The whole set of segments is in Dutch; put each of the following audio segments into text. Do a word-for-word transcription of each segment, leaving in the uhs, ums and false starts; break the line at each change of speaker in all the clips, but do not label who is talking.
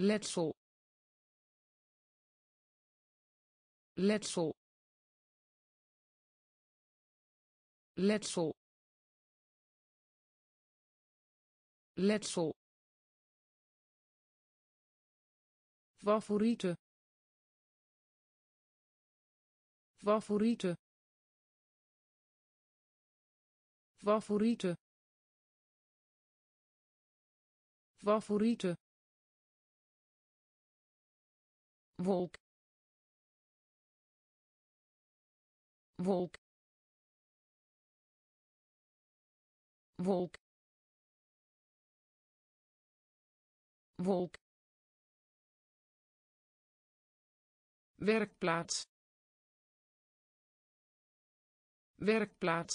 letsel letsel letsel letsel favoriete favoriete favoriete favoriete wolk wolk wolk wolk werkplaats werkplaats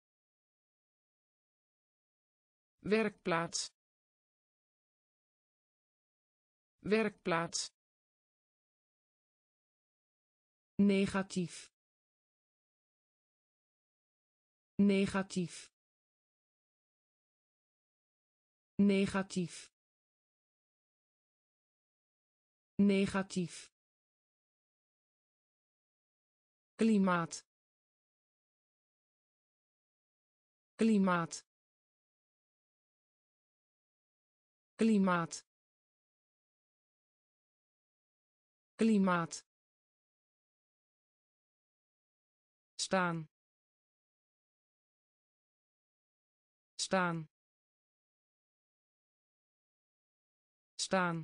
werkplaats werkplaats negatief negatief negatief negatief klimaat klimaat klimaat klimaat staan staan staan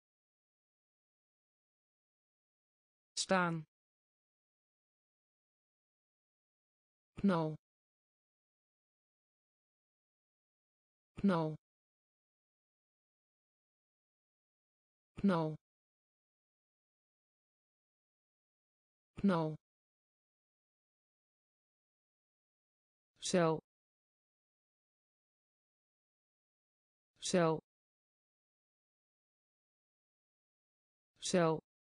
staan knal knal knal knal cel cel cel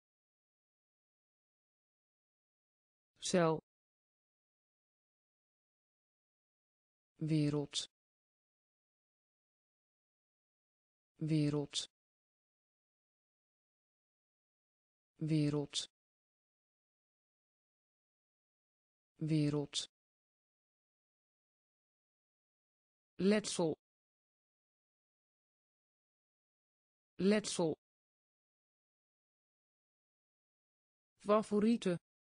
cel wereld wereld wereld wereld letsel letsel favoriete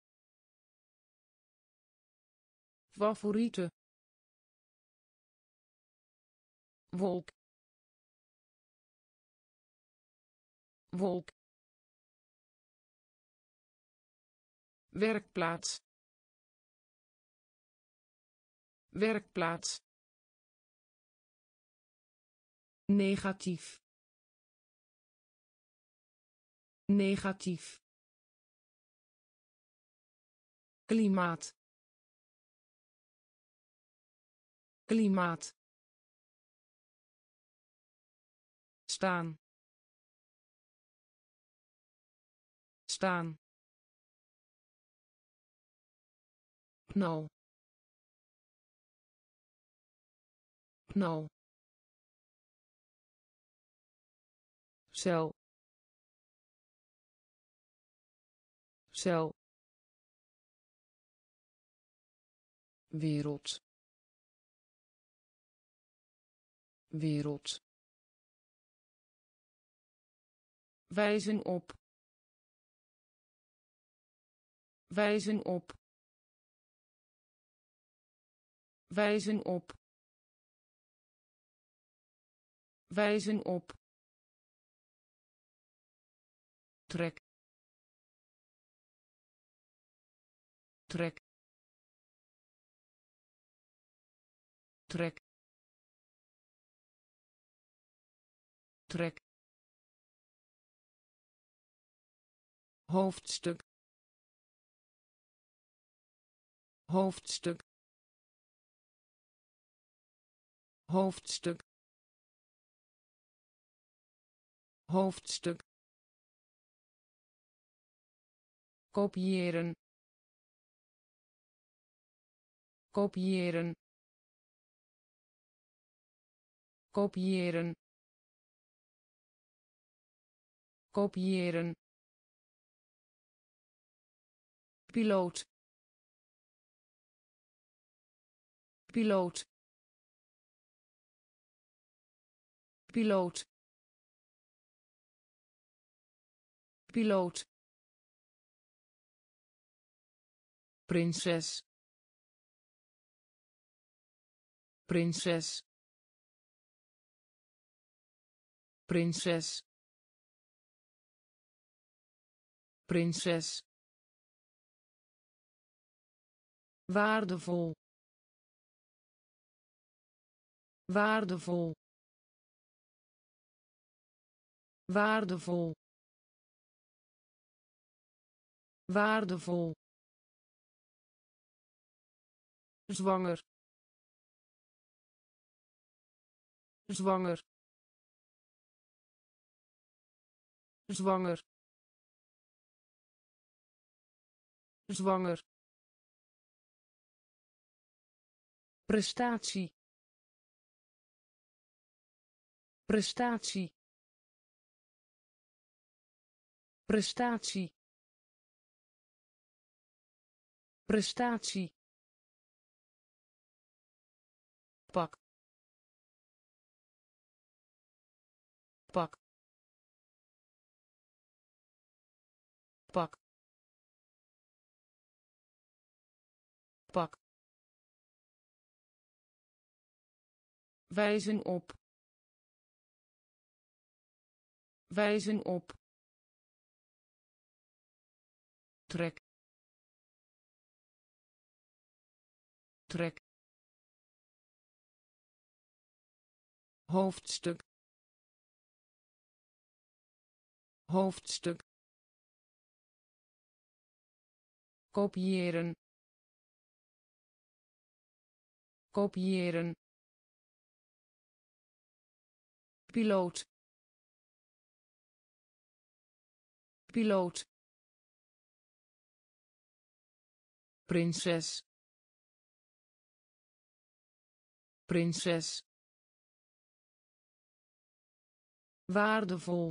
favoriete wolk wolk werkplaats werkplaats negatief negatief klimaat klimaat staan staan knal knal cel cel wereld wereld wijzen op wijzen op wijzen op wijzen op trek trek trek trek hoofdstuk hoofdstuk hoofdstuk hoofdstuk kopiëren kopiëren kopiëren kopiëren, piloot, piloot, piloot, piloot, prinses, prinses, prinses, prinses, waardevol, waardevol, waardevol, waardevol, zwanger, zwanger, zwanger, zwanger, prestatie, prestatie, prestatie, prestatie, pak, pak, pak, pak, wijzen op, wijzen op, trek, trek, hoofdstuk, hoofdstuk, kopiëren, kopiëren, piloot, piloot, prinses, prinses, waardevol,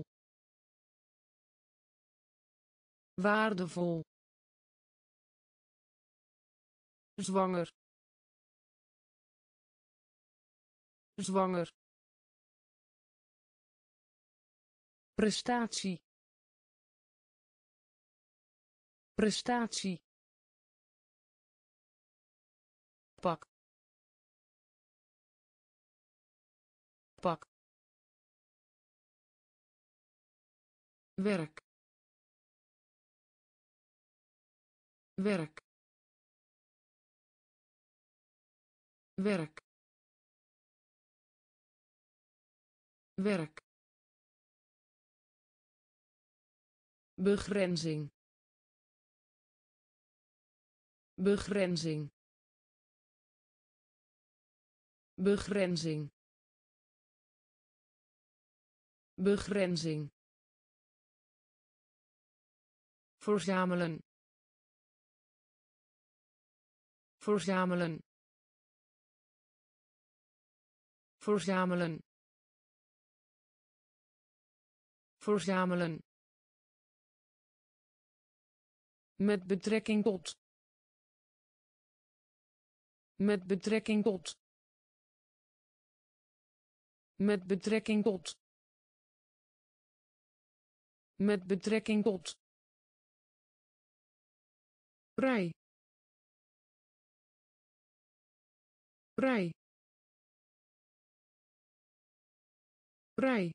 waardevol, zwanger, zwanger, prestatie, prestatie, pak, pak, werk, werk, werk, werk, begrenzing, begrenzing, begrenzing, begrenzing, verzamelen, verzamelen, verzamelen, verzamelen, met betrekking tot, met betrekking tot, met betrekking tot, met betrekking tot, vrij, vrij, vrij,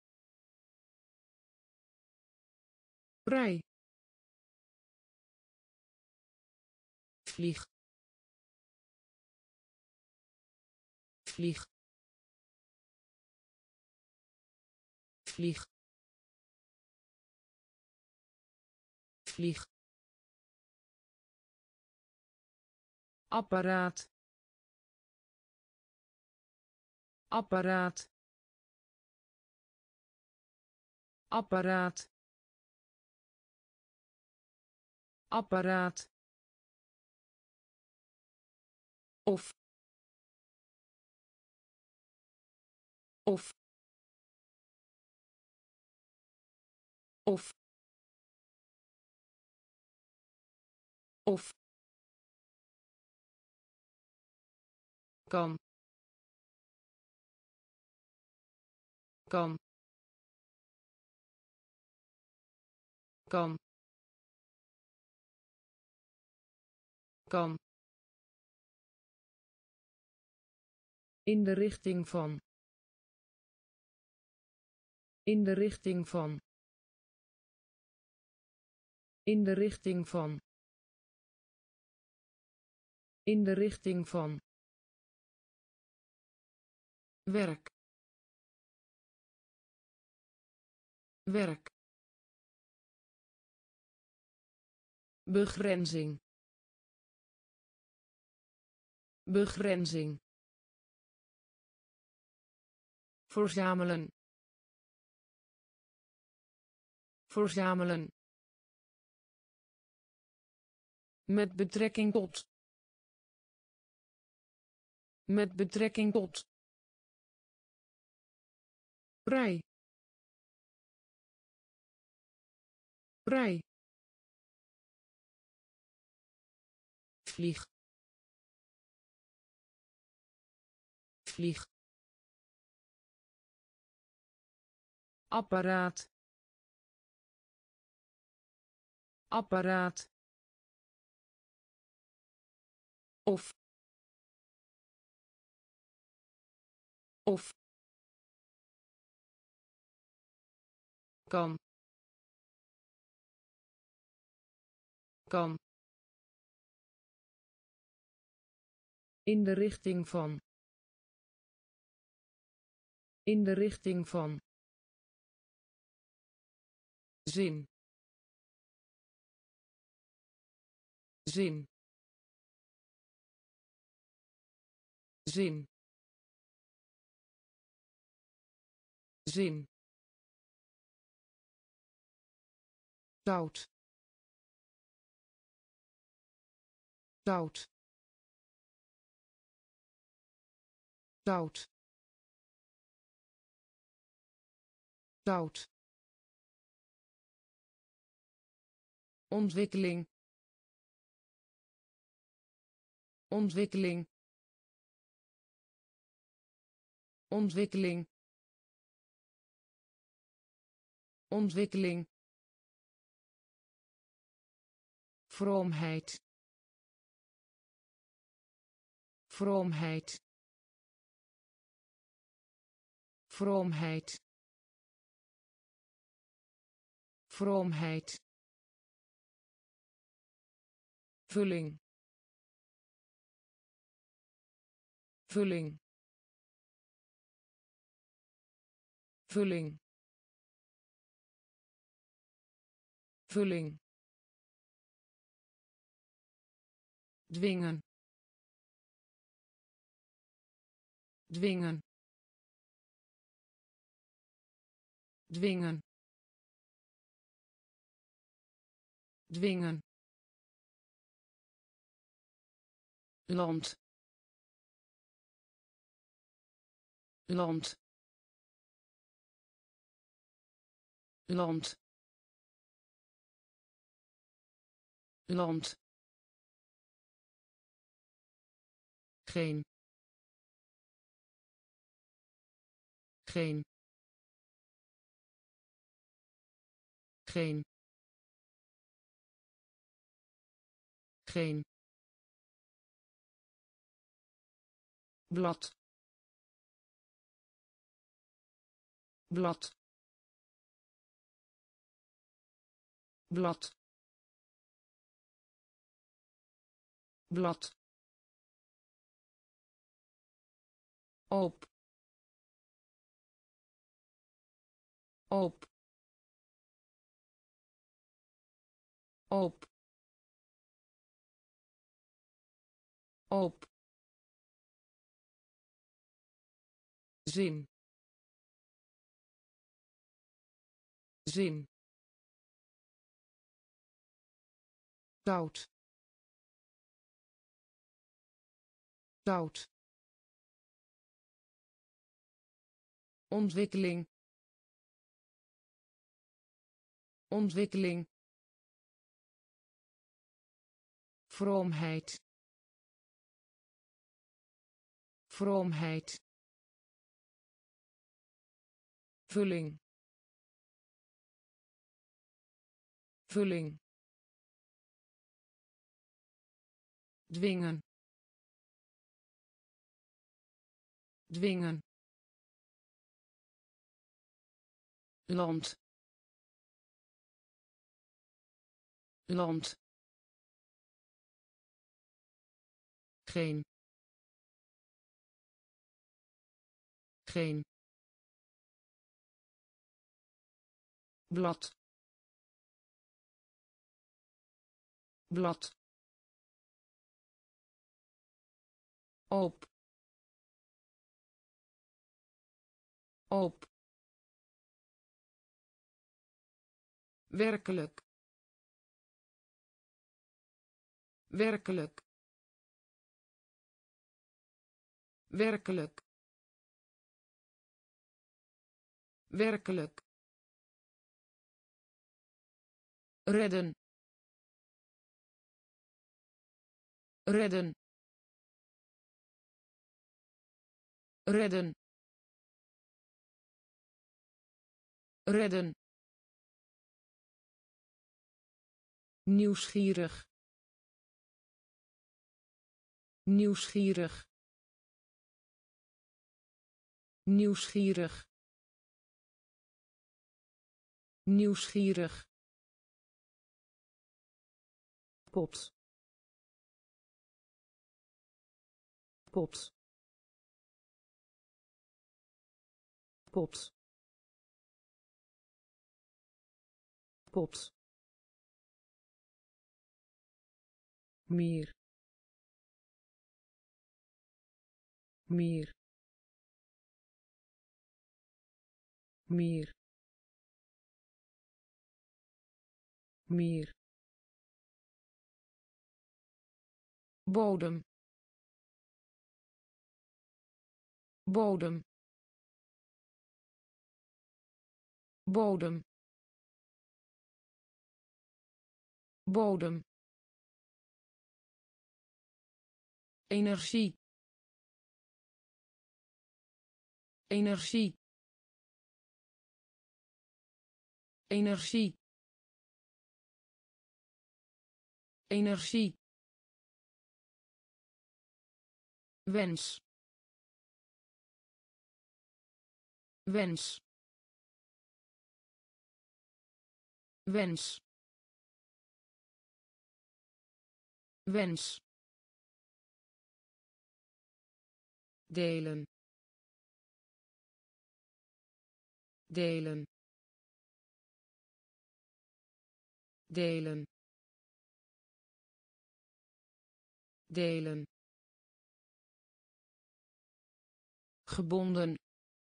vrij, vlieg, vlieg, vlieg, vlieg, apparaat, apparaat, apparaat, apparaat, of, of, of of kan kan kan kan in de richting van in de richting van in de richting van in de richting van werk werk begrenzing begrenzing verzamelen verzamelen met betrekking tot met betrekking tot vrij vrij vlieg vlieg apparaat apparaat of of kan kan in de richting van in de richting van zin zin zin zin zout zout zout zout ontwikkeling ontwikkeling ontwikkeling ontwikkeling vroomheid vroomheid vroomheid vroomheid vulling vulling vulling vulling dwingen dwingen dwingen dwingen land land land land geen geen geen geen blad blad blad blad op op op op zin zin zout zout ontwikkeling ontwikkeling, vroomheid, vroomheid, vulling, vulling, dwingen, dwingen, land, land, geen, geen, blad, blad, oop, oop, werkelijk, werkelijk, werkelijk, werkelijk, redden, redden, redden, redden, nieuwsgierig, nieuwsgierig, nieuwsgierig, nieuwsgierig, pot, pot, pot, pot, meer, meer, meer, meer, bodem, bodem, bodem, bodem, energie, energie, energie, energie, wens, wens, wens, wens, delen, delen, delen, delen, gebonden,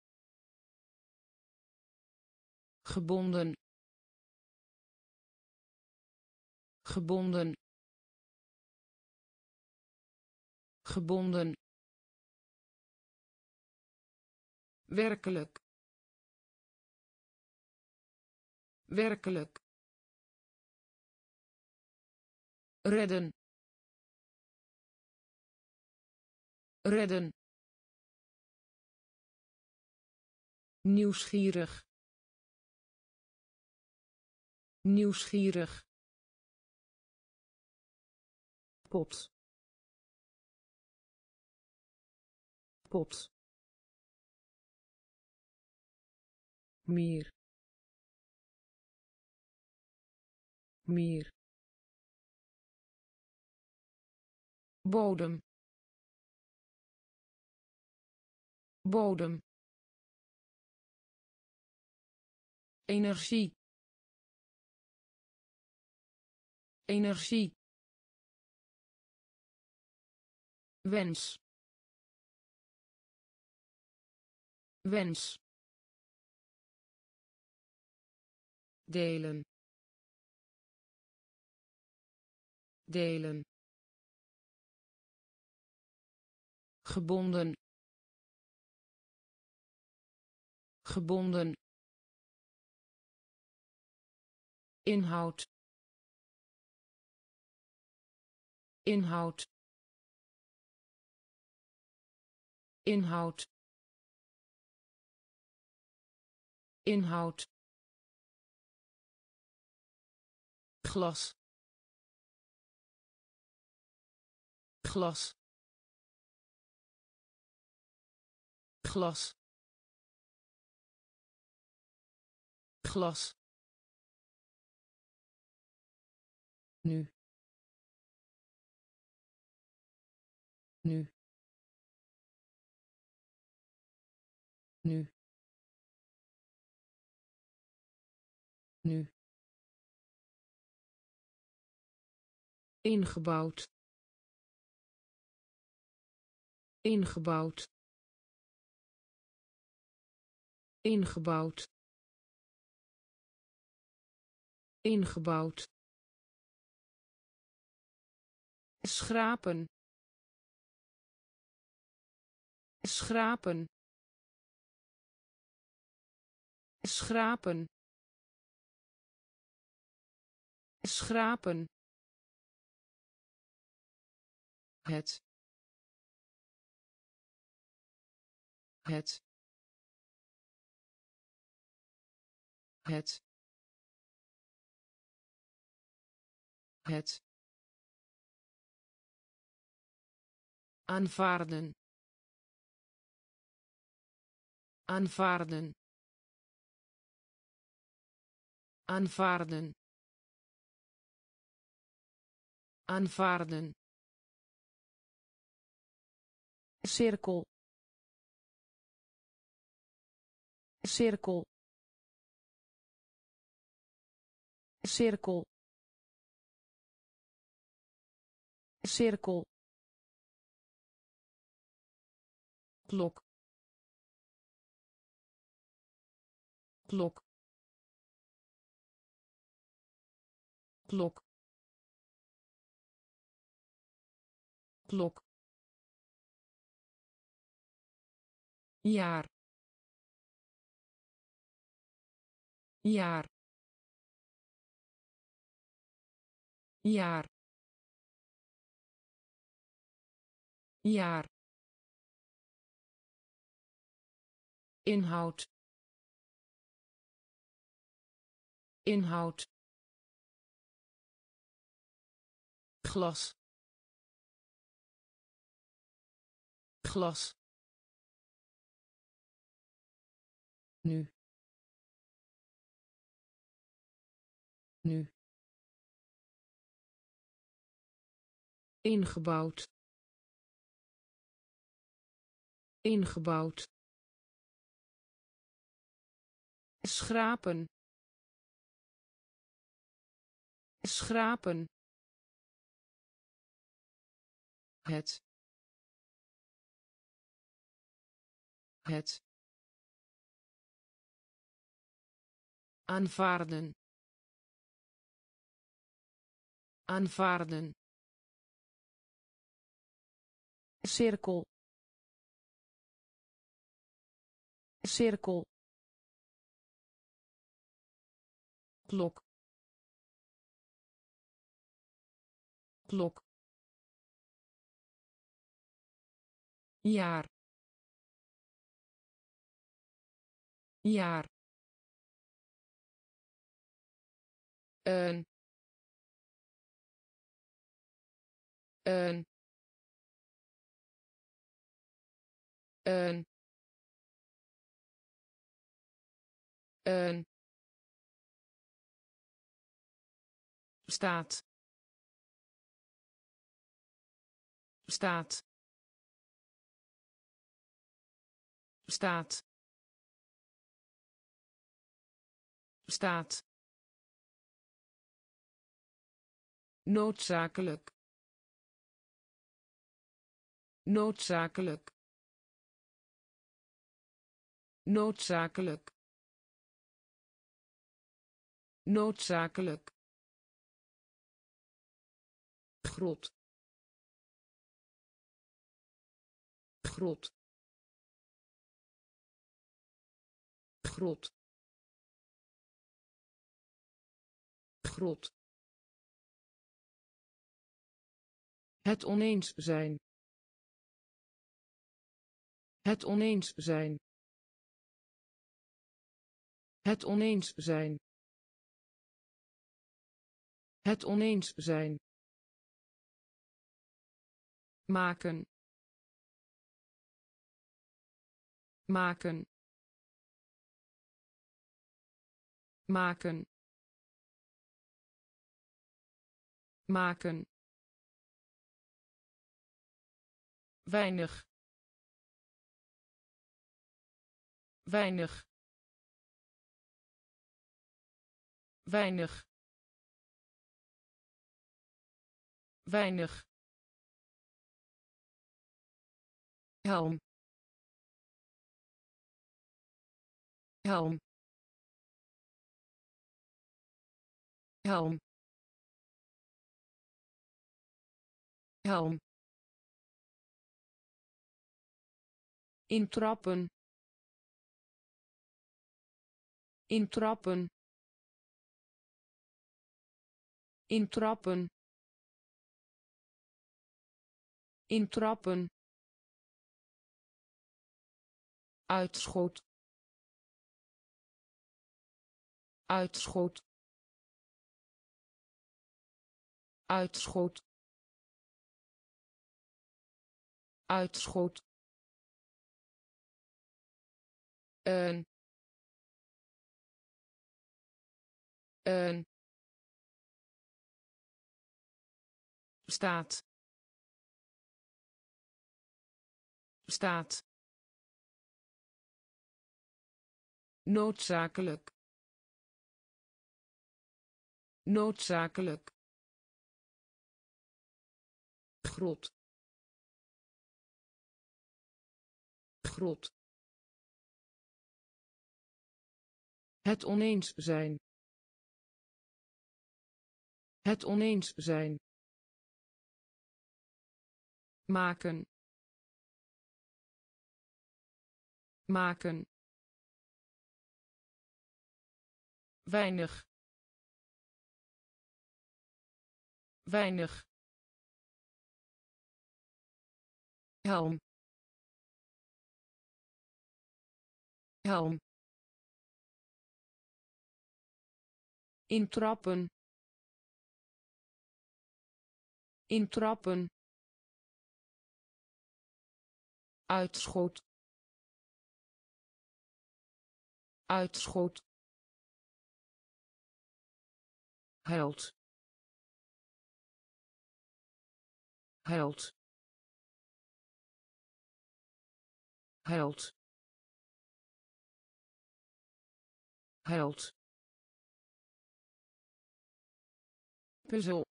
gebonden, gebonden, gebonden, werkelijk, werkelijk, redden, redden, nieuwsgierig, nieuwsgierig, pot, pot, meer, meer, bodem, bodem, energie, energie, wens, wens, delen, delen, gebonden, gebonden, inhoud inhoud inhoud inhoud glas glas glas glas nu nu nu nu ingebouwd ingebouwd ingebouwd ingebouwd schrapen schrapen schrapen schrapen het het het het aanvaarden aanvaarden aanvaarden aanvaarden cirkel cirkel cirkel cirkel klok klok klok klok jaar jaar jaar jaar inhoud inhoud glas glas nu nu ingebouwd ingebouwd schrapen schrapen het het aanvaarden aanvaarden cirkel cirkel klok klok jaar jaar een een een een staat staat staat staat noodzakelijk noodzakelijk noodzakelijk noodzakelijk grot grot grot grot, het oneens zijn, het oneens zijn, het oneens zijn, het oneens zijn, maken, maken, maken, maken, weinig, weinig, weinig, weinig, helm, helm, helm, helm, intrappen, intrappen, intrappen, intrappen, uitschot, uitschot, uitschot, uitschot, een, een, staat, staat, noodzakelijk, noodzakelijk, grot, grot, het oneens zijn, het oneens zijn, maken, maken, weinig, weinig, helm, helm, intrappen, intrappen, uitschot, uitschot, held, held, held, held, puzzel,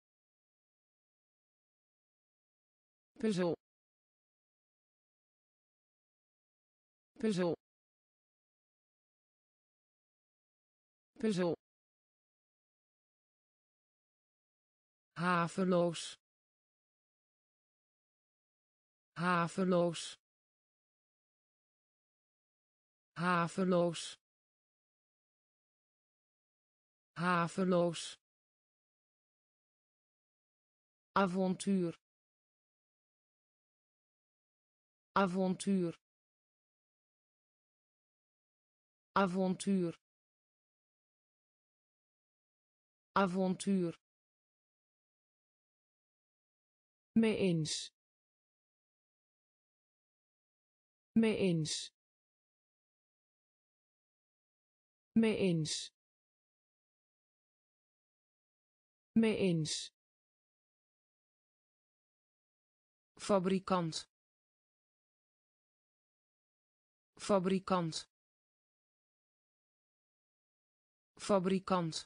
puzzel, puzzel, puzzel, haveloos, haveloos, haveloos, haveloos, avontuur, avontuur, avontuur, avontuur, mee eens, mee eens, mee eens, mee eens, fabrikant, fabrikant, fabrikant,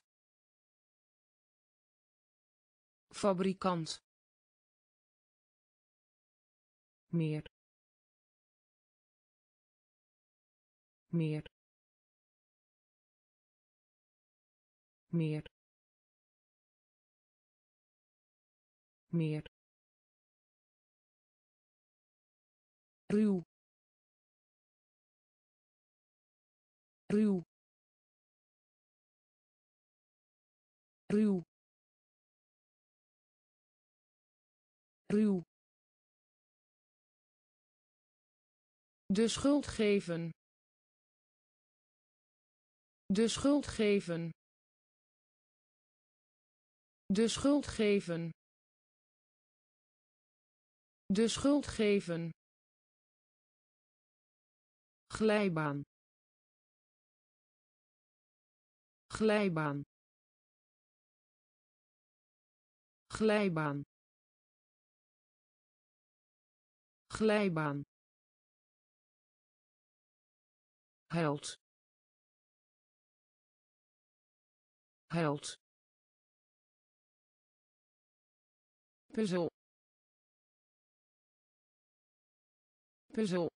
fabrikant, meer, meer, meer, meer, ruw, ruw, ruw ruw de schuld geven de schuld geven de schuld geven de schuld geven glijbaan glijbaan glijbaan glijbaan held held puzzel puzzel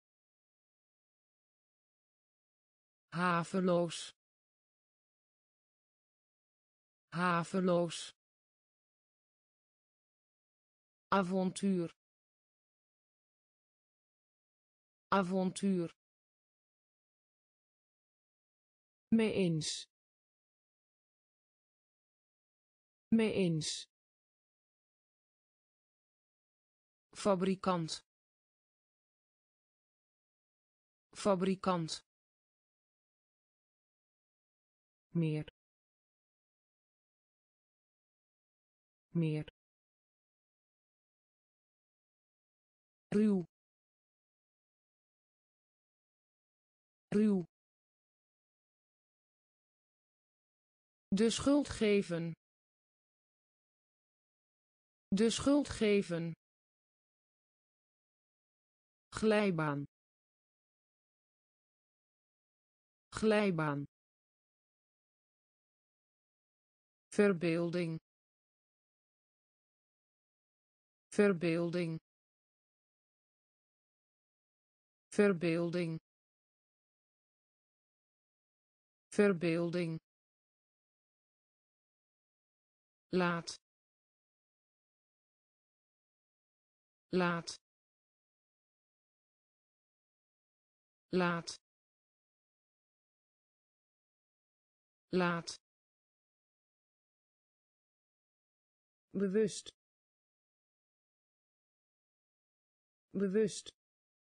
haveloos haveloos avontuur avontuur mee eens mee eens fabrikant fabrikant meer meer ruw ruw de schuld geven de schuld geven glijbaan glijbaan verbeelding verbeelding verbeelding verbeelding laat laat laat laat bewust bewust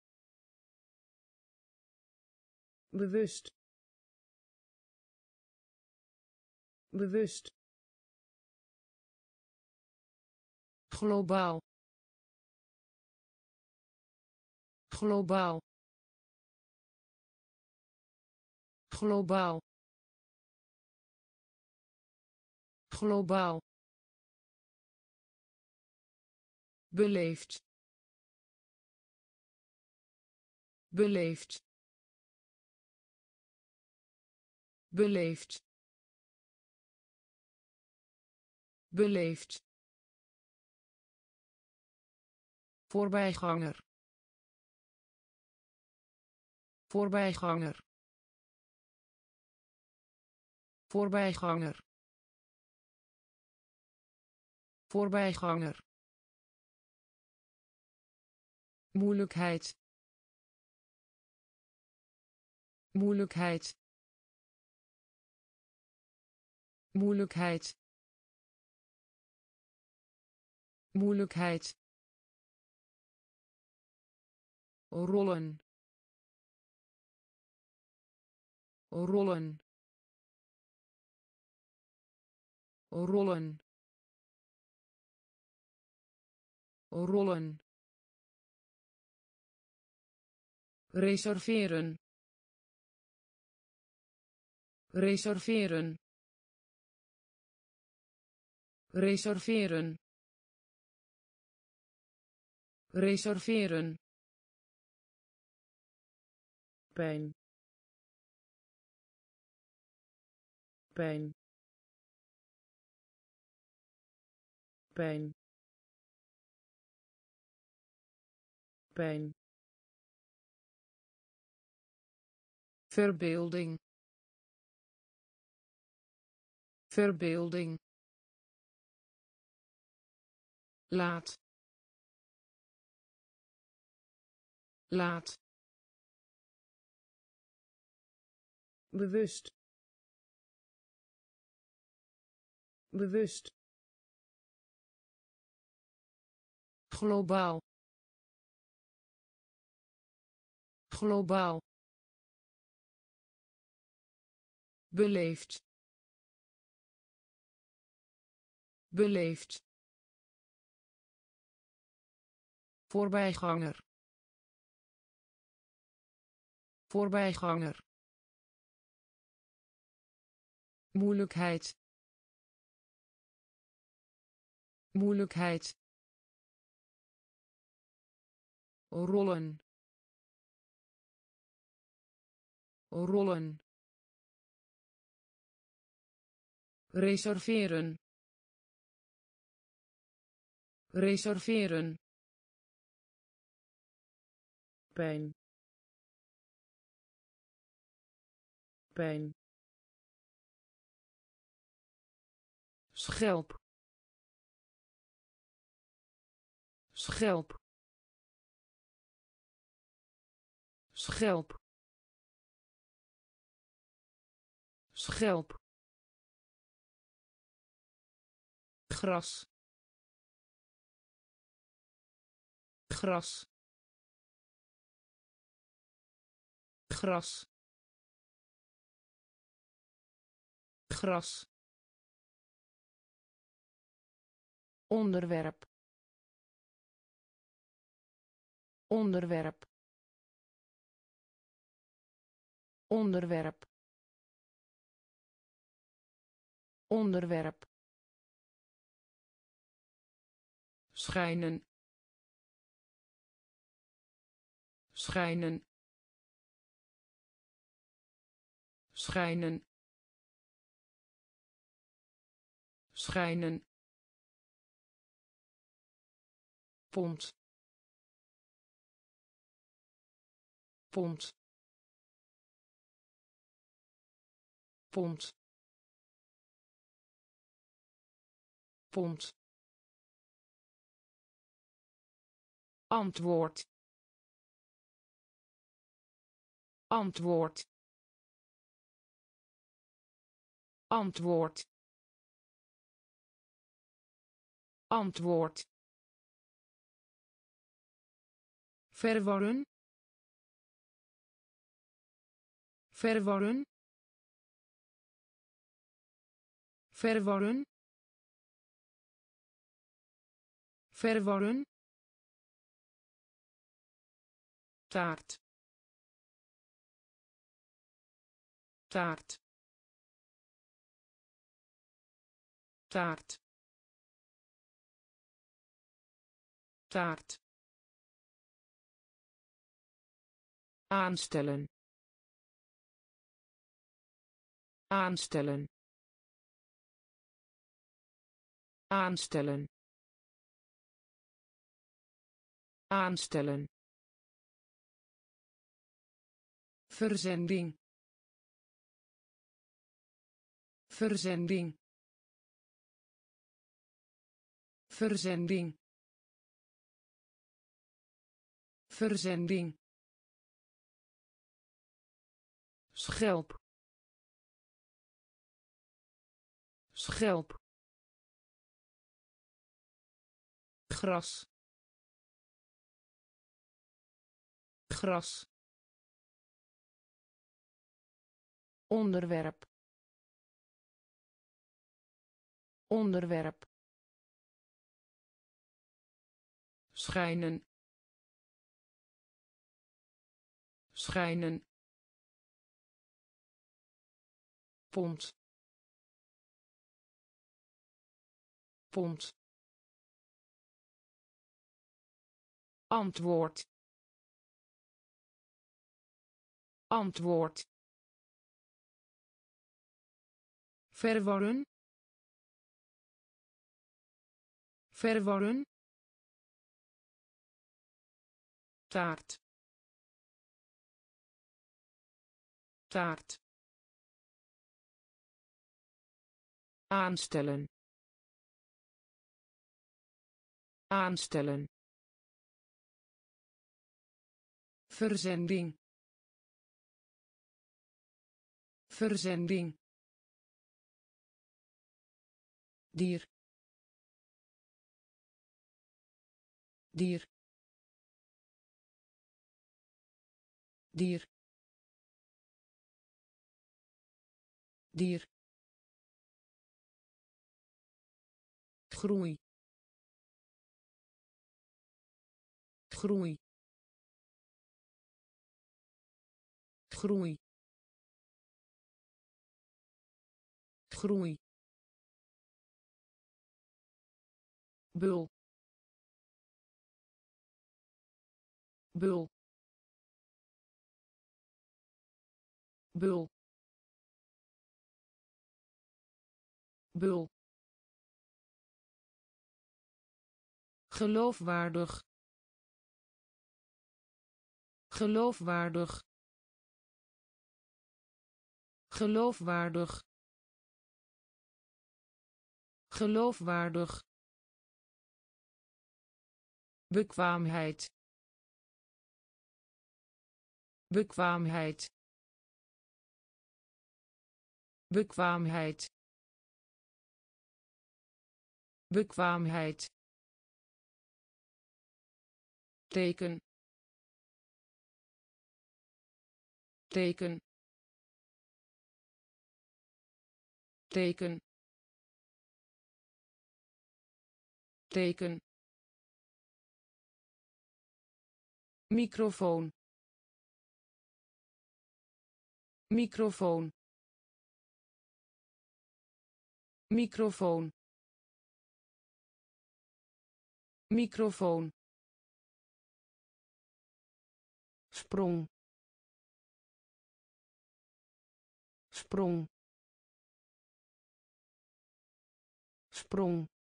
bewust bewust globaal globaal globaal globaal beleefd beleefd beleefd beleefd voorbijganger voorbijganger voorbijganger voorbijganger moeilijkheid moeilijkheid moeilijkheid moeilijkheid rollen rollen rollen rollen reserveren reserveren reserveren reserveren pijn pijn pijn pijn verbeelding verbeelding laat laat bewust bewust, globaal, globaal, beleefd, beleefd, voorbijganger, voorbijganger, moeilijkheid, moeilijkheid, rollen, rollen, reserveren, reserveren, pijn, pijn, schelp, schelp, schelp, schelp, gras, gras, gras, gras, onderwerp, onderwerp, onderwerp, onderwerp, schijnen, schijnen, schijnen, schijnen, pond, pond, pond, pond, antwoord, antwoord, antwoord, antwoord, verwarren, verwarren, verwarren, verwarren, taart, taart, taart, taart, aanstellen, aanstellen, aanstellen, aanstellen, verzending, verzending, verzending, verzending, schelp, schelp, gras, gras, onderwerp, onderwerp, schijnen, schijnen, pond, pond, antwoord, antwoord, verwarren, verwarren, taart, taart, aanstellen, aanstellen, verzending, verzending, dier dier dier dier groei groei groei groei bul bul bul bul geloofwaardig geloofwaardig geloofwaardig geloofwaardig bekwaamheid bekwaamheid bekwaamheid bekwaamheid teken teken teken teken microfoon microfoon microfoon microfoon sprong sprong sprong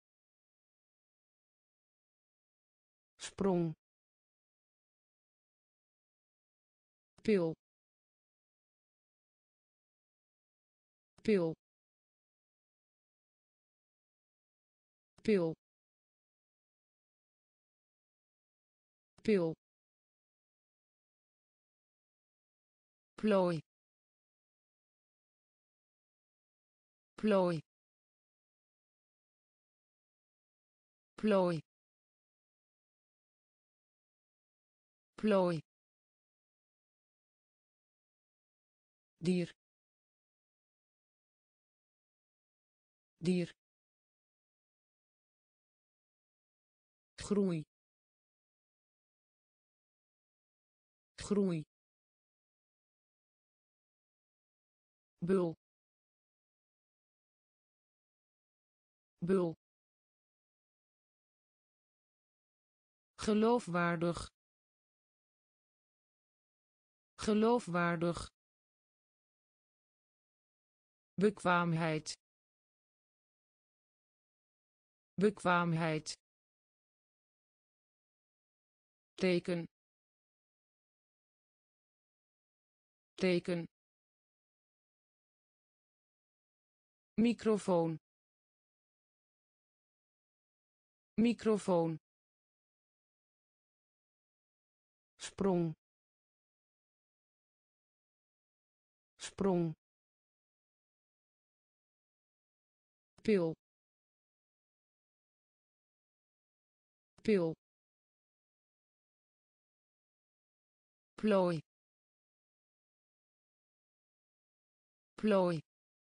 sprong pil pil pil pil plooi plooi plooi plooi dier dier groei groei bul bul geloofwaardig geloofwaardig bekwaamheid bekwaamheid teken teken microfoon microfoon sprong sprong pil pil plooi plooi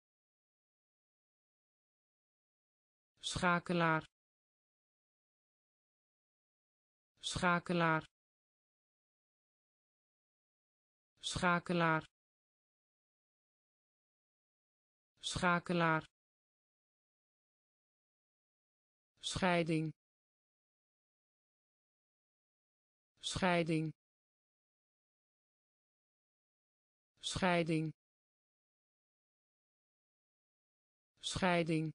schakelaar schakelaar schakelaar schakelaar scheiding scheiding scheiding scheiding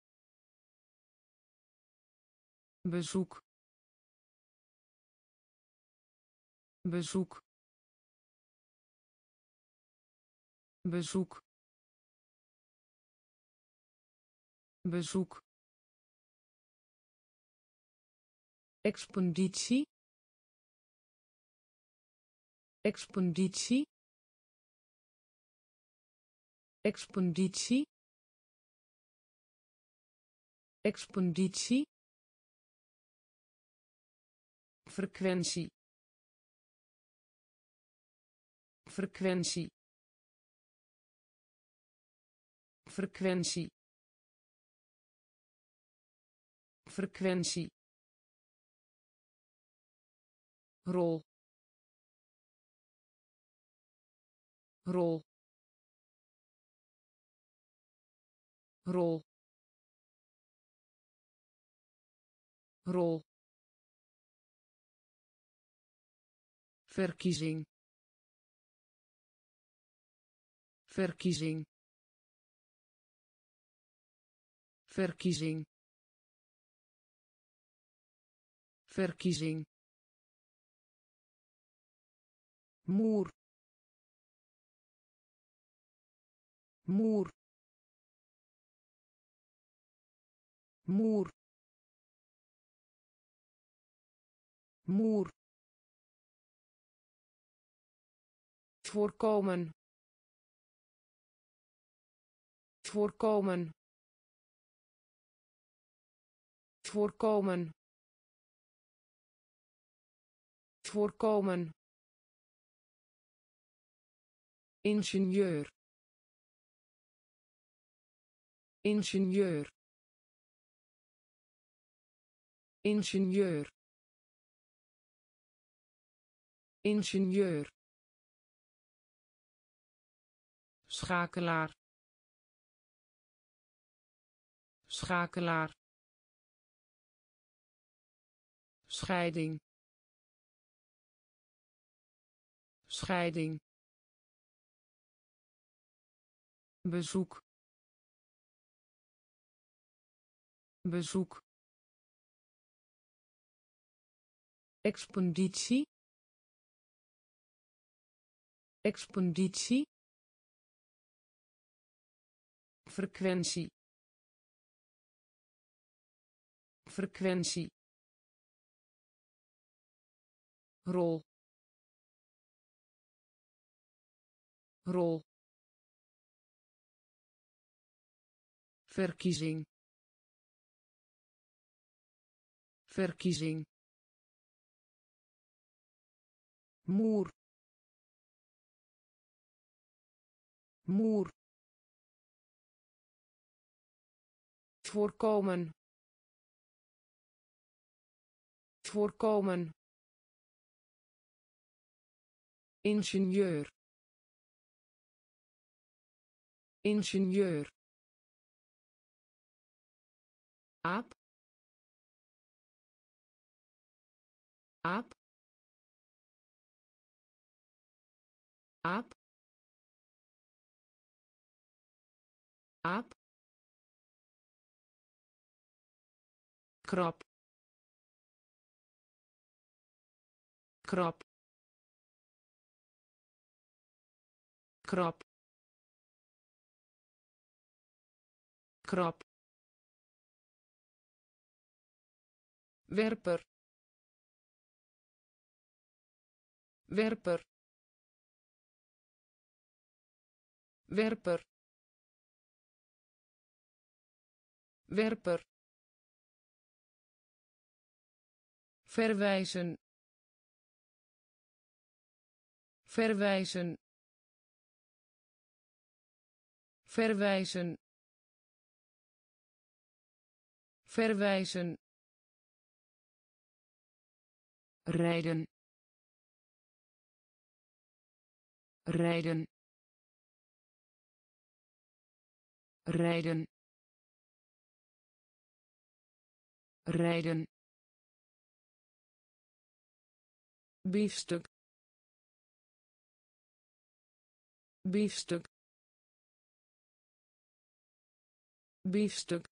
bezoek bezoek bezoek bezoek expeditie expeditie expeditie expeditie, frequentie, frequentie, frequentie, frequentie, rol, rol, rol, rol, verkiezing, verkiezing, verkiezing, verkiezing, muur, muur, muur, muur, voorkomen, voorkomen, voorkomen, voorkomen, ingenieur, ingenieur, ingenieur, ingenieur, schakelaar, schakelaar, scheiding, scheiding, bezoek, bezoek, expeditie, expeditie, frequentie, frequentie, rol, rol, verkiezing, verkiezing, muur, muur, voorkomen, voorkomen, ingenieur, ingenieur, aap, aap, aap, aap, krab, krab, krab, krab, werper, werper, werper, werper, verwijzen, verwijzen, verwijzen, verwijzen, rijden, rijden, rijden, rijden, biefstuk, biefstuk, biefstuk,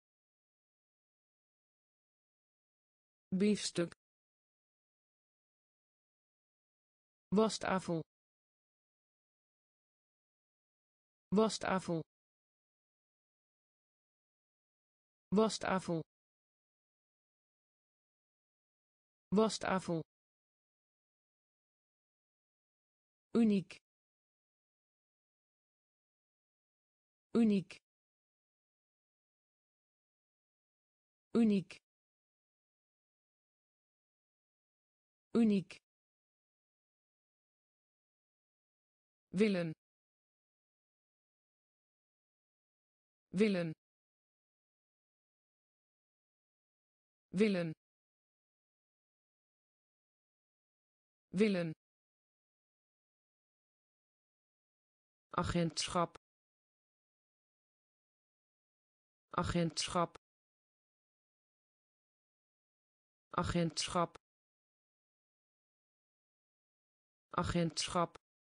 biefstuk, wastafel, wastafel, wastafel, wastafel, uniek, uniek, uniek uniek willen willen willen willen agentschap agentschap agentschap agentschap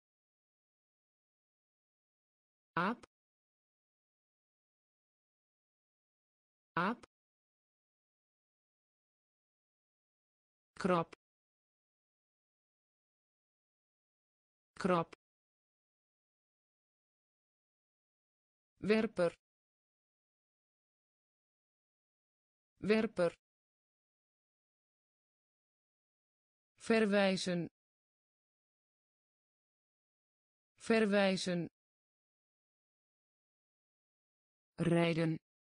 aap aap krab krab werper werper verwijzen verwijzen rijden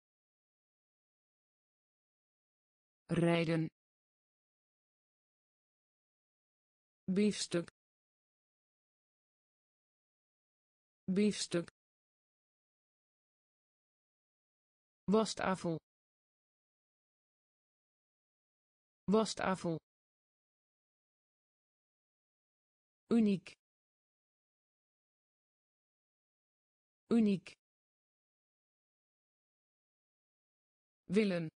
rijden biefstuk biefstuk wastafel wastafel uniek uniek willen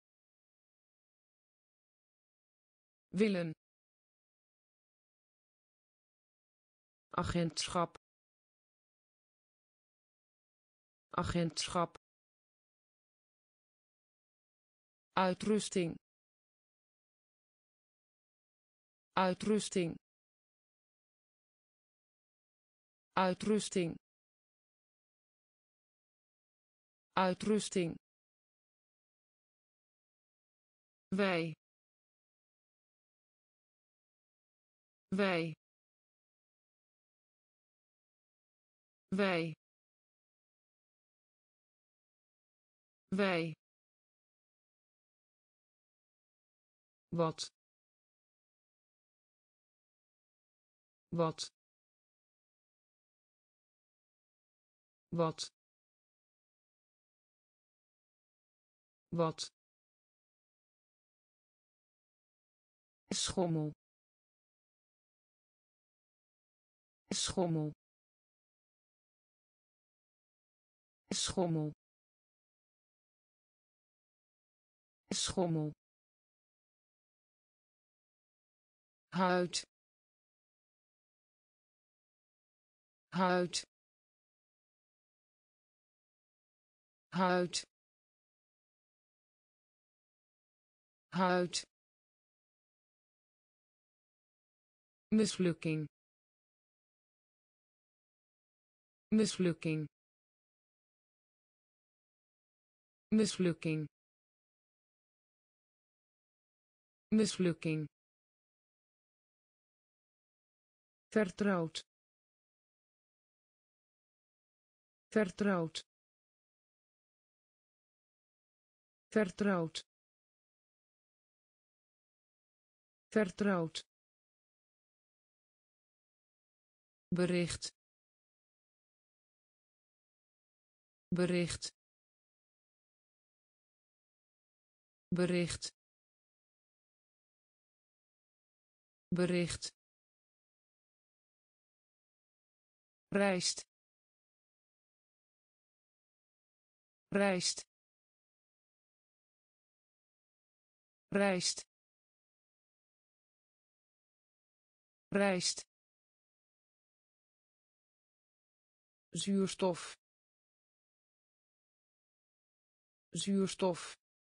willen agentschap agentschap uitrusting uitrusting uitrusting uitrusting wij wij wij wij wat wat wat wat schommel schommel schommel schommel huid huid huid huid mislukking mislukking mislukking mislukking vertrouwd vertrouwd vertrouwd vertrouwd bericht bericht bericht bericht rijst rijst rijst rijst zuurstof zuurstof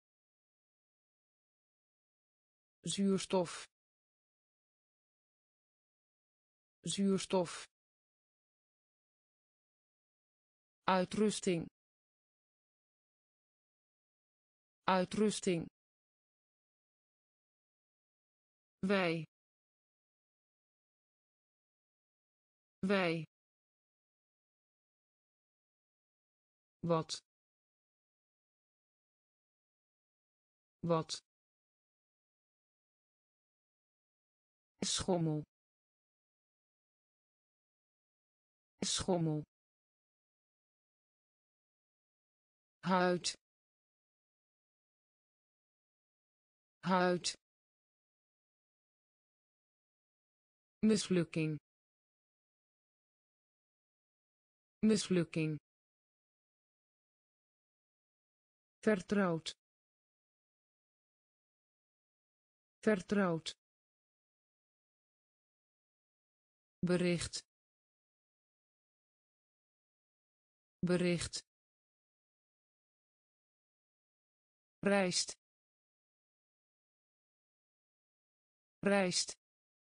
zuurstof zuurstof uitrusting uitrusting wij wij wat wat schommel schommel huid huid mislukking mislukking vertrouwd vertrouwd bericht bericht rijst rijst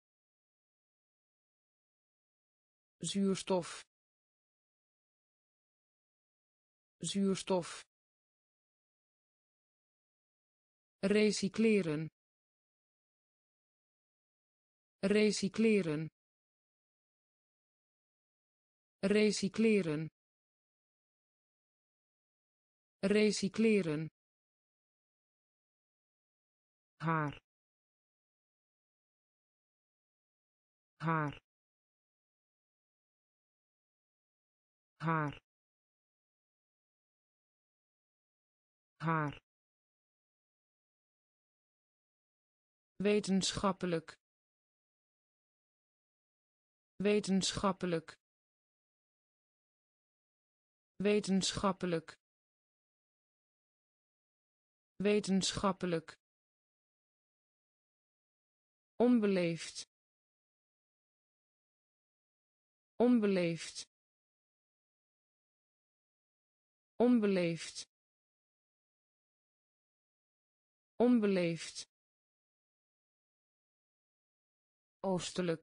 zuurstof zuurstof recycleren recycleren recycleren recycleren haar haar haar haar wetenschappelijk wetenschappelijk wetenschappelijk wetenschappelijk onbeleefd onbeleefd onbeleefd onbeleefd oostelijk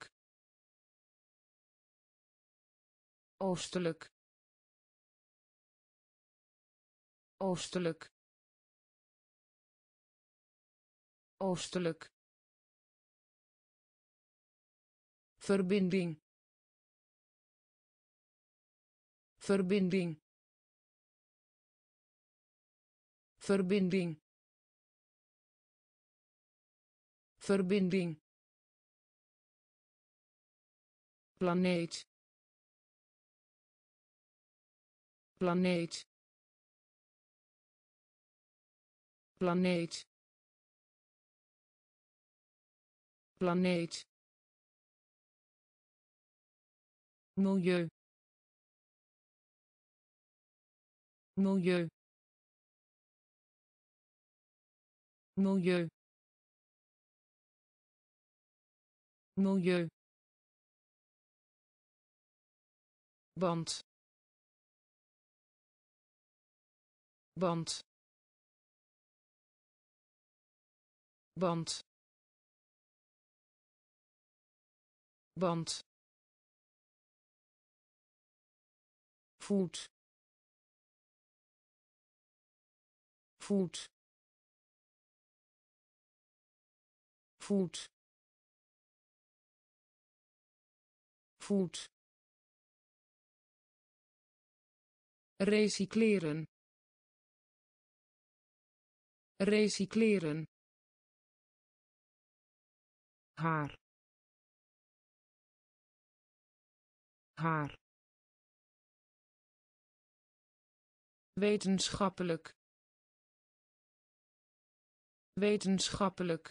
oostelijk oostelijk oostelijk verbinding verbinding verbinding verbinding planeet planeet planeet planeet milieu milieu milieu milieu band band band band voet voet voet voet recycleren recycleren haar haar wetenschappelijk wetenschappelijk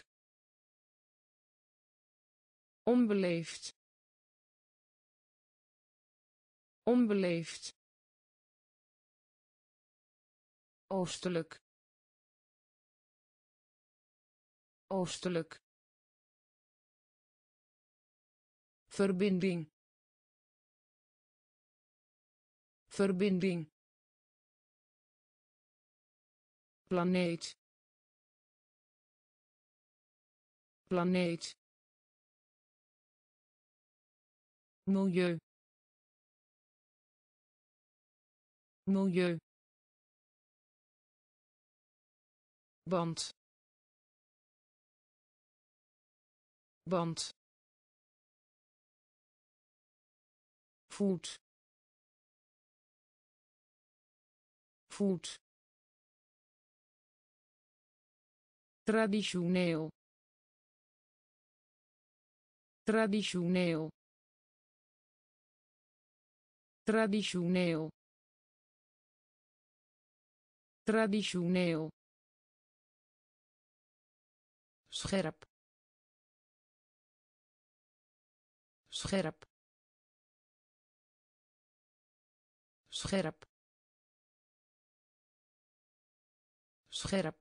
onbeleefd onbeleefd oostelijk oostelijk verbinding verbinding planeet planeet milieu milieu band band voet voet Traditioneel. Traditioneel. Traditioneel. Traditioneel. Scherp. Scherp. Scherp. Scherp.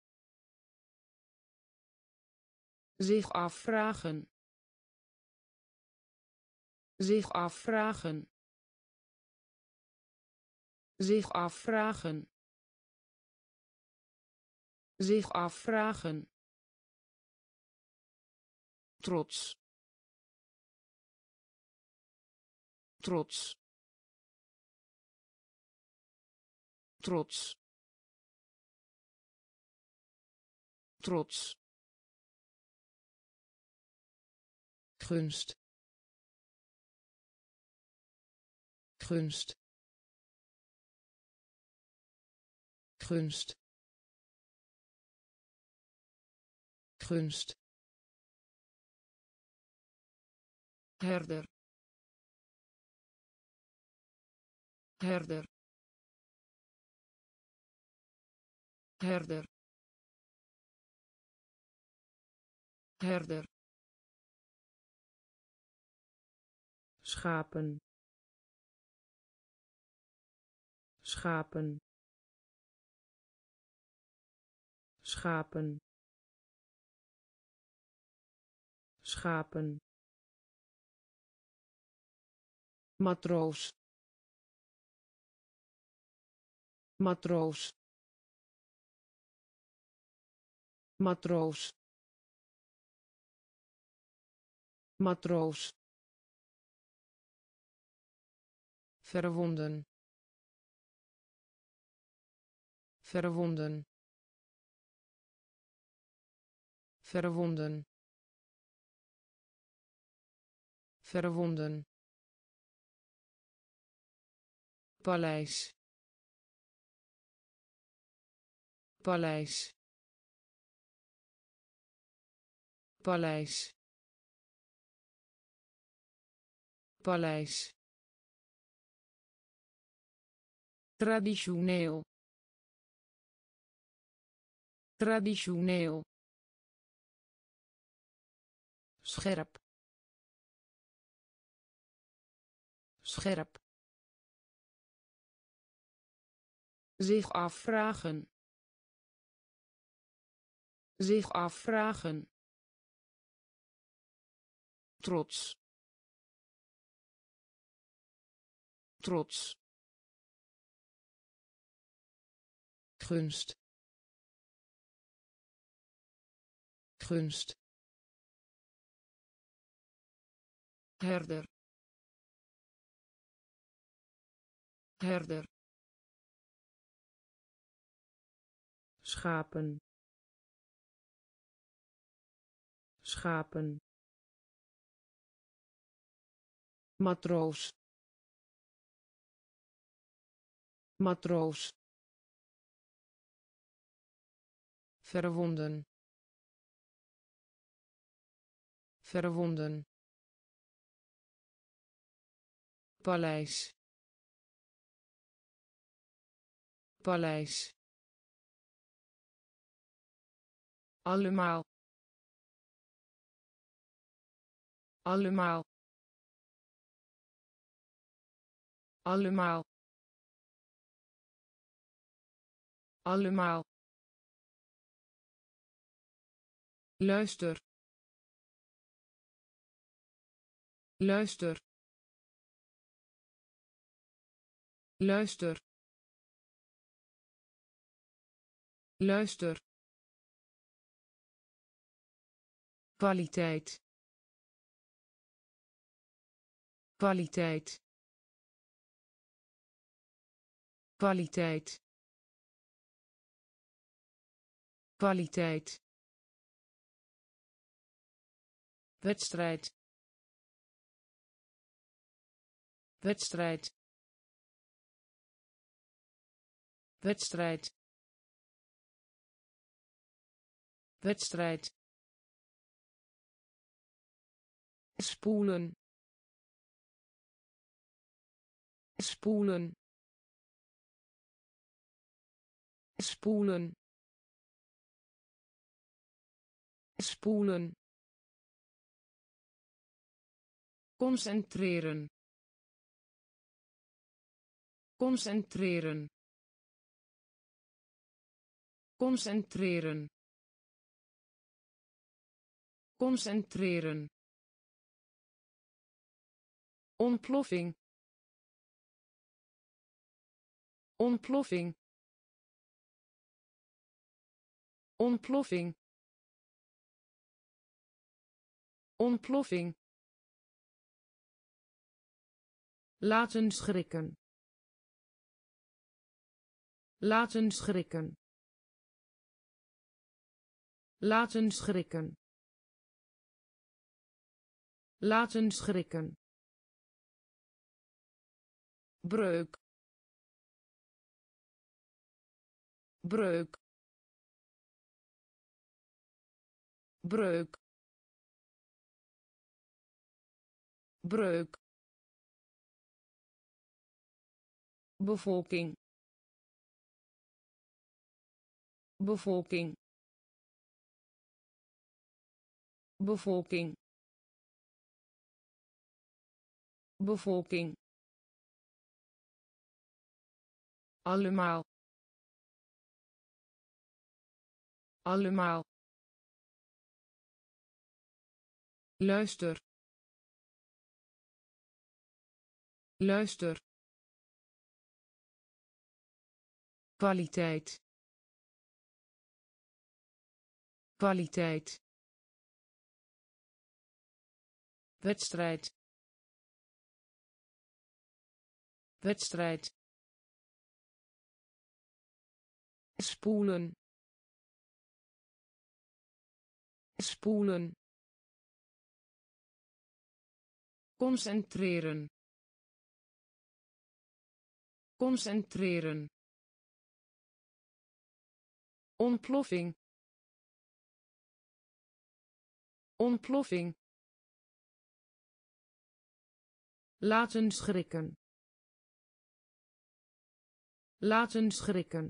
Zich afvragen. Zich afvragen. Zich afvragen. Zich afvragen. Trots. Trots. Trots. Trots. Gunst. Gunst. Gunst. Gunst. Herder. Herder. Herder. Herder. Schapen. Schapen. Schapen. Schapen. Matroos. Matroos. Matroos. Matroos. Verwonden. Verwonden. Verwonden. Verwonden. Paleis. Paleis. Paleis. Paleis. Traditioneel. Traditioneel. Scherp. Scherp. Zich afvragen. Zich afvragen. Trots. Trots. Gunst. Gunst. Herder. Herder. Schapen. Schapen. Matroos. Matroos. Verwonden. Verwonden. Paleis. Paleis. Allemaal. Allemaal. Allemaal. Allemaal. Luister. Luister. Luister. Luister. Kwaliteit. Kwaliteit. Kwaliteit. Kwaliteit. Wedstrijd. Wedstrijd. Wedstrijd. wedstrijd, spoelen, spoelen, spoelen, spoelen, concentreren, concentreren, concentreren, concentreren, ontploffing, ontploffing, ontploffing, ontploffing, laten schrikken, laten schrikken, laten schrikken, laten schrikken, breuk, breuk, breuk, breuk, bevolking, bevolking, bevolking, bevolking, allemaal, allemaal, luister, luister, kwaliteit, kwaliteit, wedstrijd, wedstrijd, spoelen, spoelen, concentreren, concentreren, ontploffing, ontploffing, laten schrikken, laten schrikken,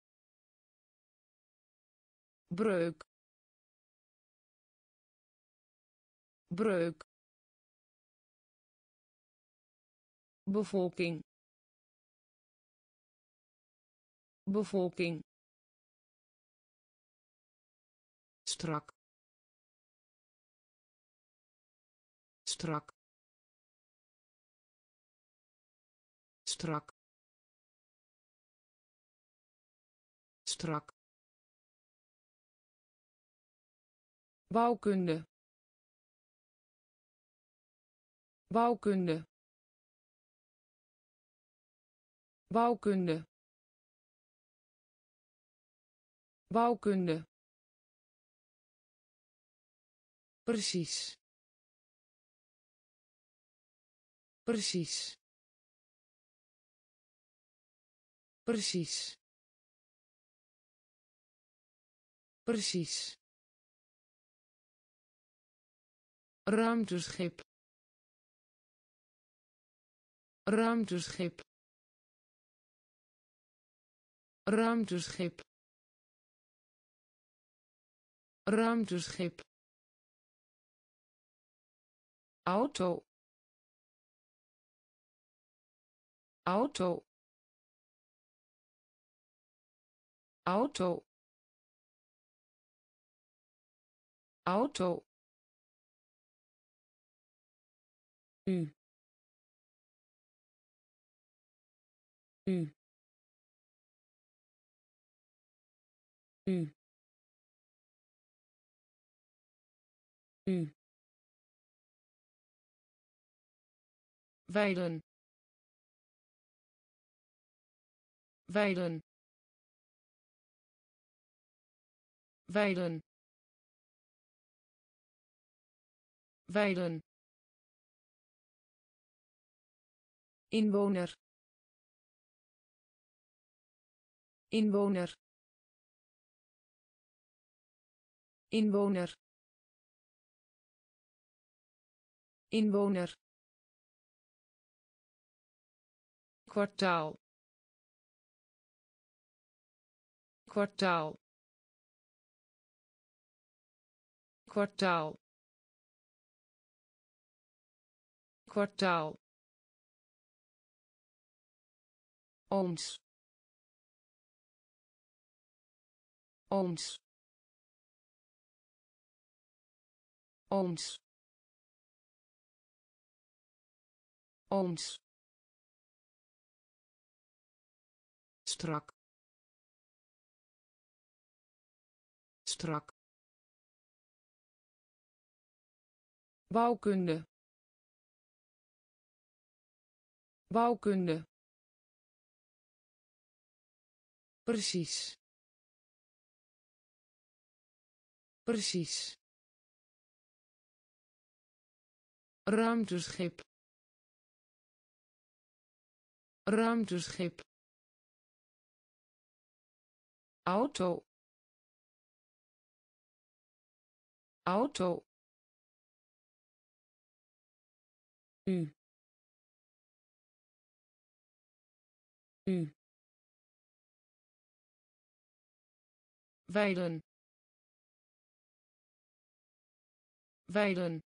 breuk, breuk, bevolking, bevolking, strak, strak, strak, strak, bouwkunde, bouwkunde, bouwkunde, bouwkunde, precies, precies, precies, precies, ruimteschip, ruimteschip, ruimteschip, ruimteschip, auto, auto, auto, auto, u, u, u, u, weiden, weiden, weiden, weiden, inwoner, inwoner, inwoner inwoner kwartaal kwartaal kwartaal kwartaal ooms ooms ooms ooms strak strak bouwkunde bouwkunde precies precies ruimteschip ruimteschip auto auto u u weiden weiden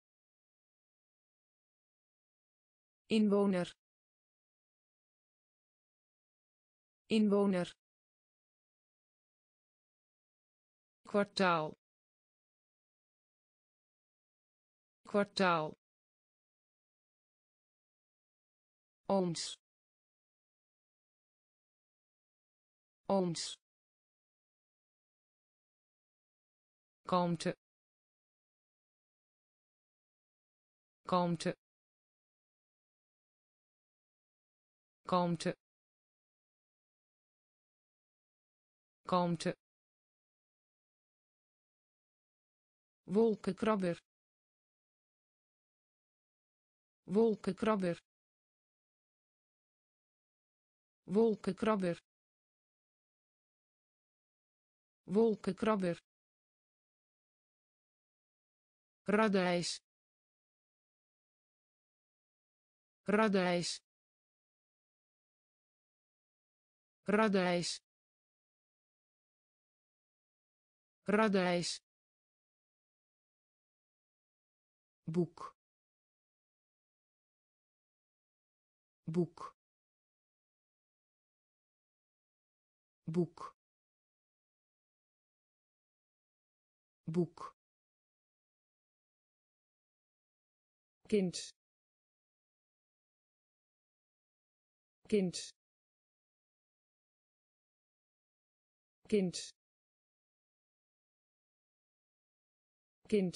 inwoner inwoner kwartaal kwartaal ooms ooms kalmte kalmte kalmte kalmte wolkenkrabber wolkenkrabber wolkenkrabber wolkenkrabber radijs radijs radijs radijs boek boek boek boek kind kind kind kind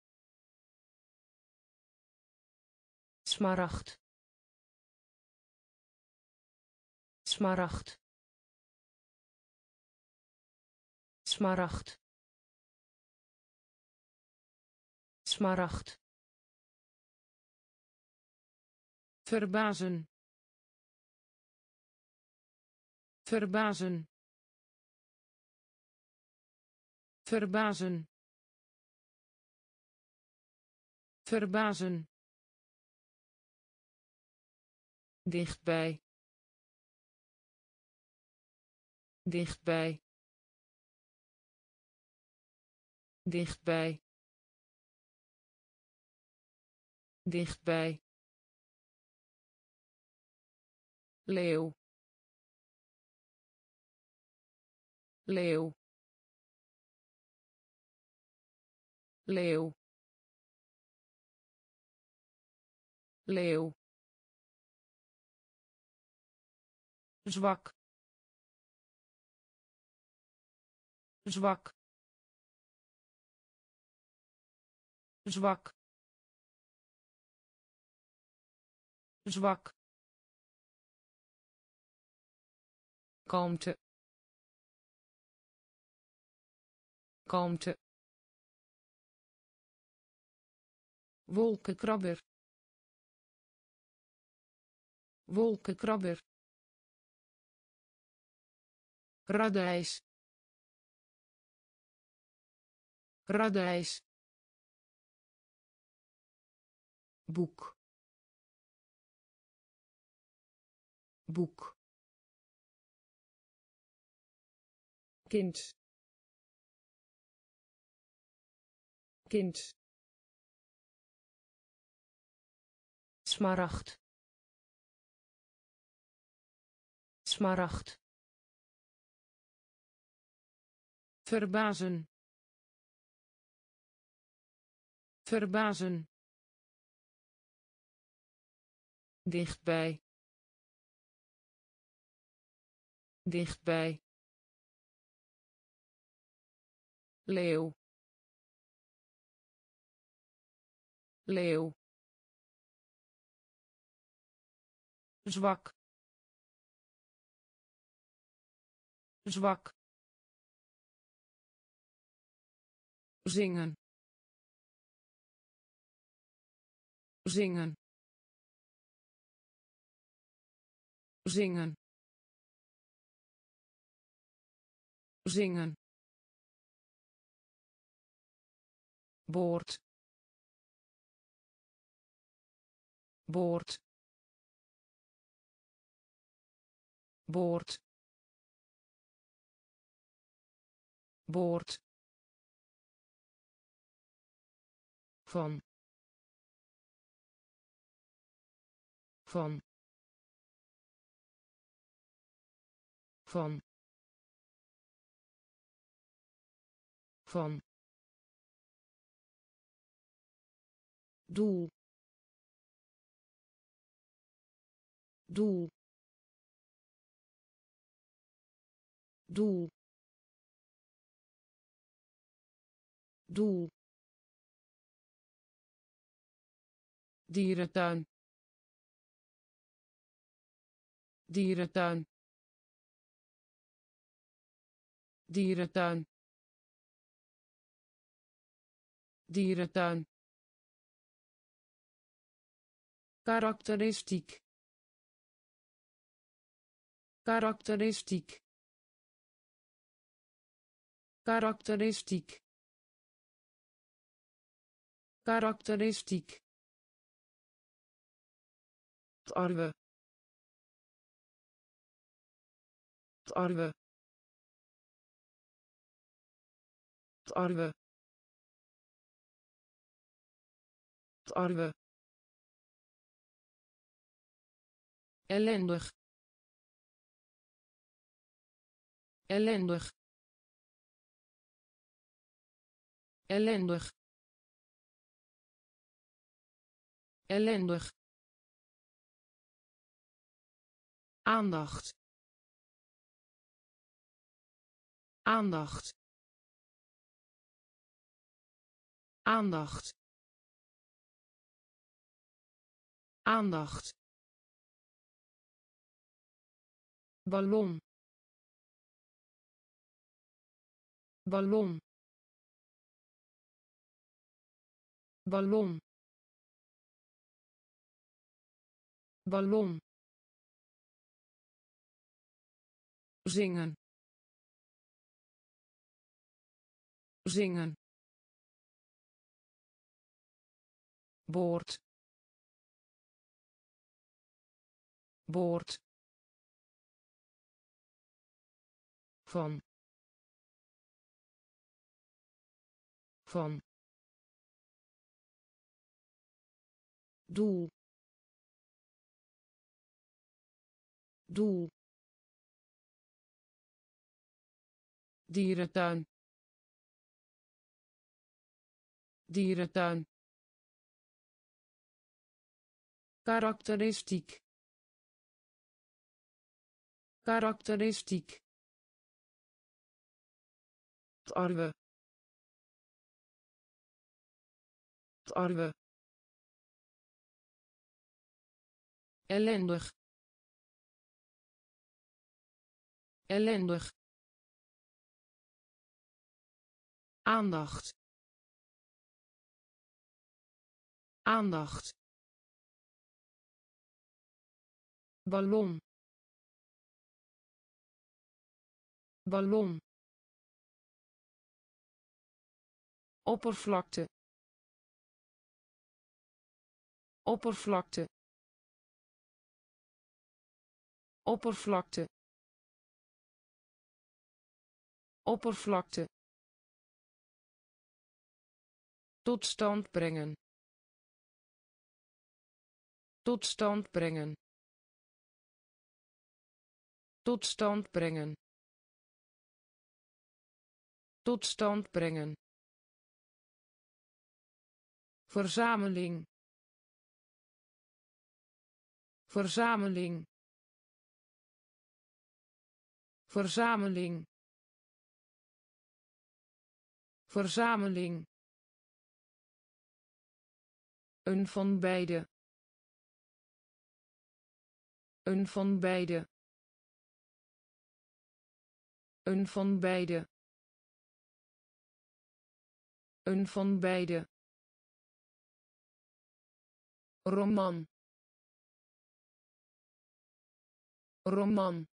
smaragd smaragd smaragd smaragd verbazen verbazen verbazen verbazen dichtbij dichtbij dichtbij dichtbij leeuw leeuw leeuw leeuw zwak zwak zwak zwak kalmte kalmte wolkenkrabber wolkenkrabber radijs radijs, boek, boek, kind, kind, smaragd, smaragd, verbazen, verbazen, dichtbij, dichtbij, leeuw, leeuw, zwak, zwak, zingen, zingen, zingen, zingen, boord, boord, boord, boord, van, van, van, van, doel, doel, doel, doel, dierentuin, dierentuin, dierentuin, dierentuin, karakteristiek, karakteristiek, karakteristiek, karakteristiek, tarwe, tarwe, tarwe, tarwe, ellendig, ellendig, ellendig, ellendig, aandacht, aandacht, aandacht, aandacht, ballon, ballon, ballon, ballon, zingen, zingen, boord, boord, van, van, doel, doel, dierentuin, dierentuin, karakteristiek, karakteristiek, tarwe, tarwe, ellendig, ellendig, aandacht, aandacht, ballon, ballon, oppervlakte oppervlakte oppervlakte oppervlakte tot stand brengen tot stand brengen tot stand brengen tot stand brengen verzameling verzameling verzameling verzameling een van beide een van beide een van beide een van beide roman roman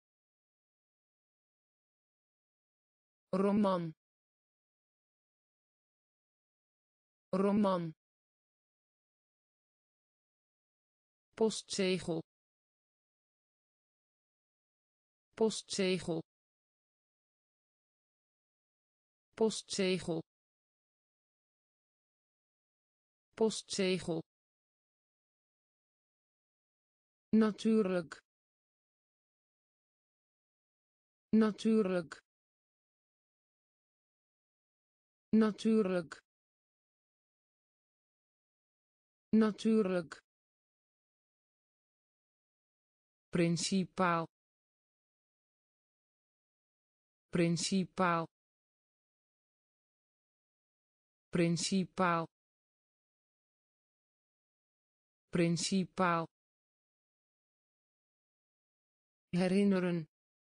roman roman postzegel postzegel postzegel postzegel natuurlijk natuurlijk natuurlijk natuurlijk principaal principaal principaal principaal herinneren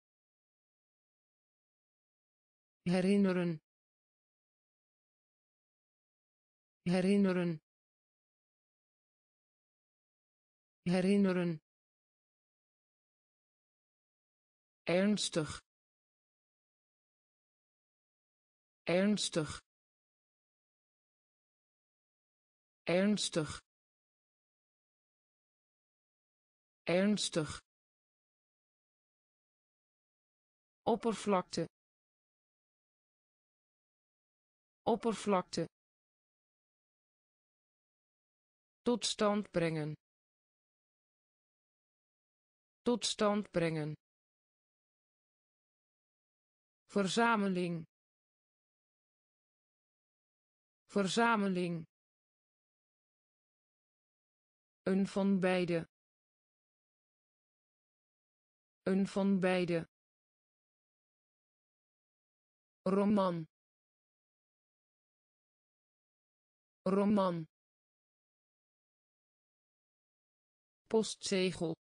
herinneren herinneren herinneren ernstig ernstig ernstig ernstig oppervlakte oppervlakte tot stand brengen tot stand brengen verzameling verzameling een van beide een van beide roman roman postzegel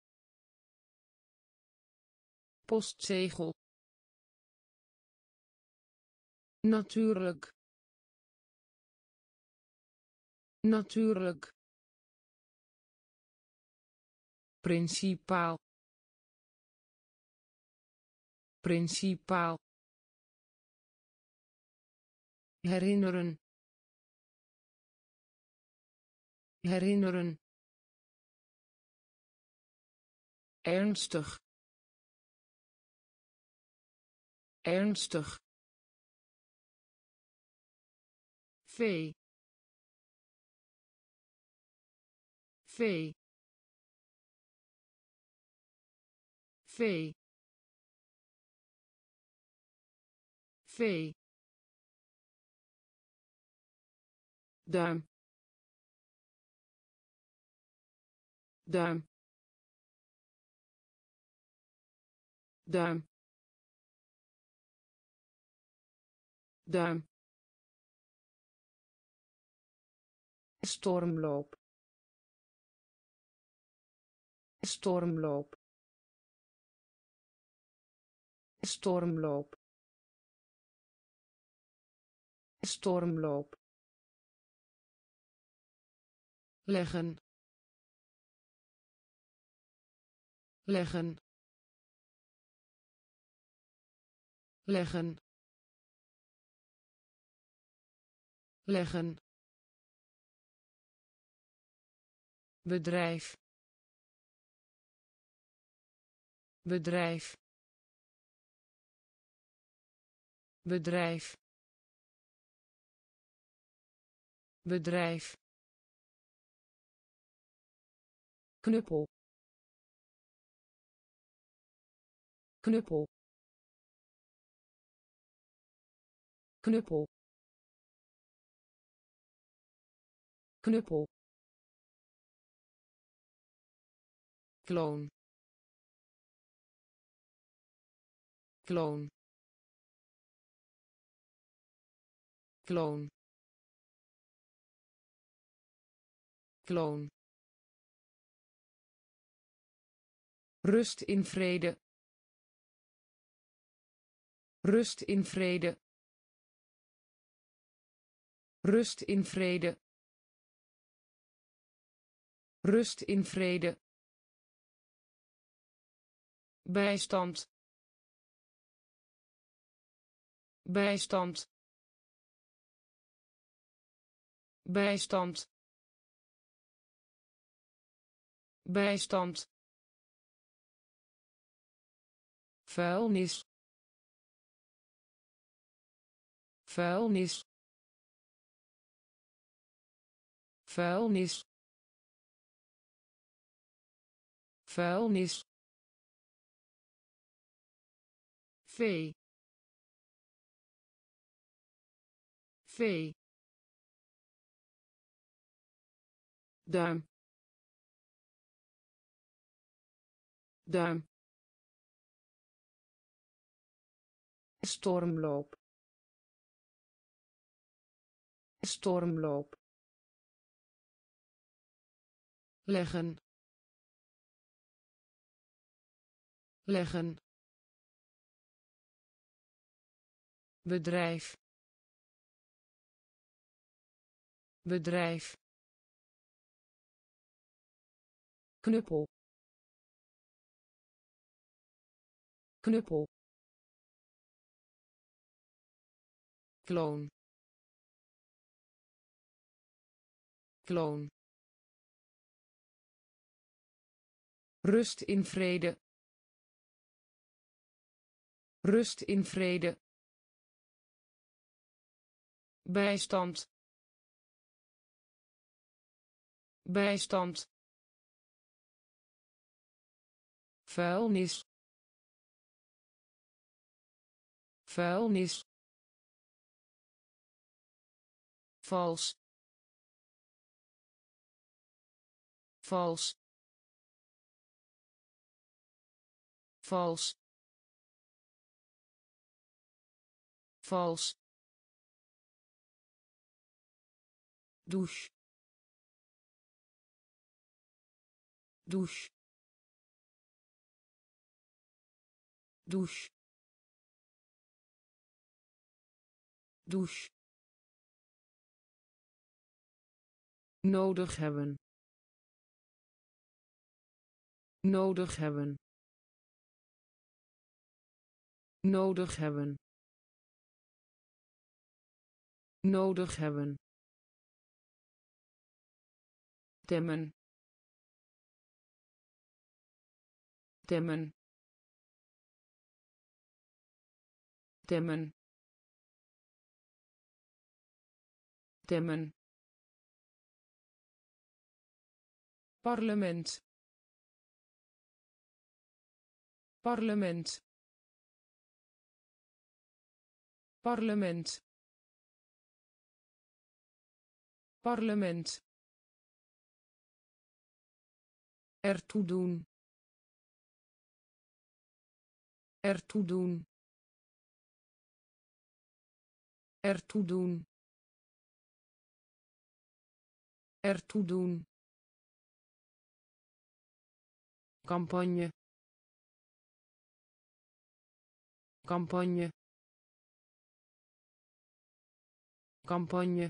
postzegel natuurlijk natuurlijk principaal principaal herinneren herinneren ernstig ernstig vee vee vee vee duim duim duim duim stormloop stormloop stormloop stormloop leggen leggen leggen leggen, bedrijf, bedrijf, bedrijf, bedrijf, knuppel, knuppel, knuppel, knuppel, kloon, kloon, kloon, kloon, rust in vrede, rust in vrede, rust in vrede, rust in vrede, bijstand, bijstand, bijstand, bijstand, vuilnis, vuilnis, vuilnis, vuilnis, vee, vee, duim, duim, stormloop, stormloop, leggen, leggen, bedrijf, bedrijf, knuppel, knuppel, kloon, kloon, rust in vrede, rust in vrede, bijstand, bijstand, vuilnis, vuilnis, vals, vals, vals, vals, douche, douche, douche, douche, nodig hebben, nodig hebben, nodig hebben, nodig hebben, temmen, temmen, temmen, temmen, parlement, parlement, parlement, parlement, ertoe doen, ertoe doen, ertoe doen, ertoe doen, campagne, campagne, campagne,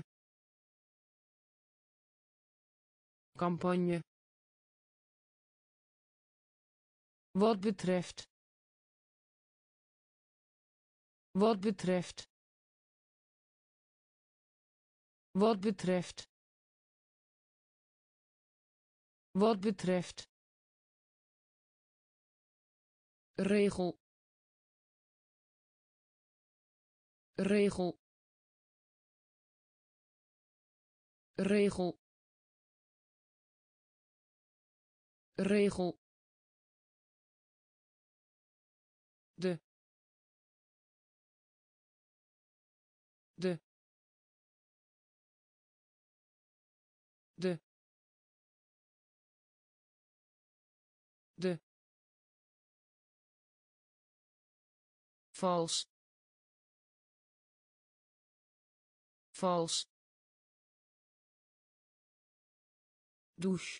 campagne, wat betreft, wat betreft, Wat betreft. Wat betreft. Regel. Regel. Regel. Regel. De. De. De. De. Vals. Vals. Douche.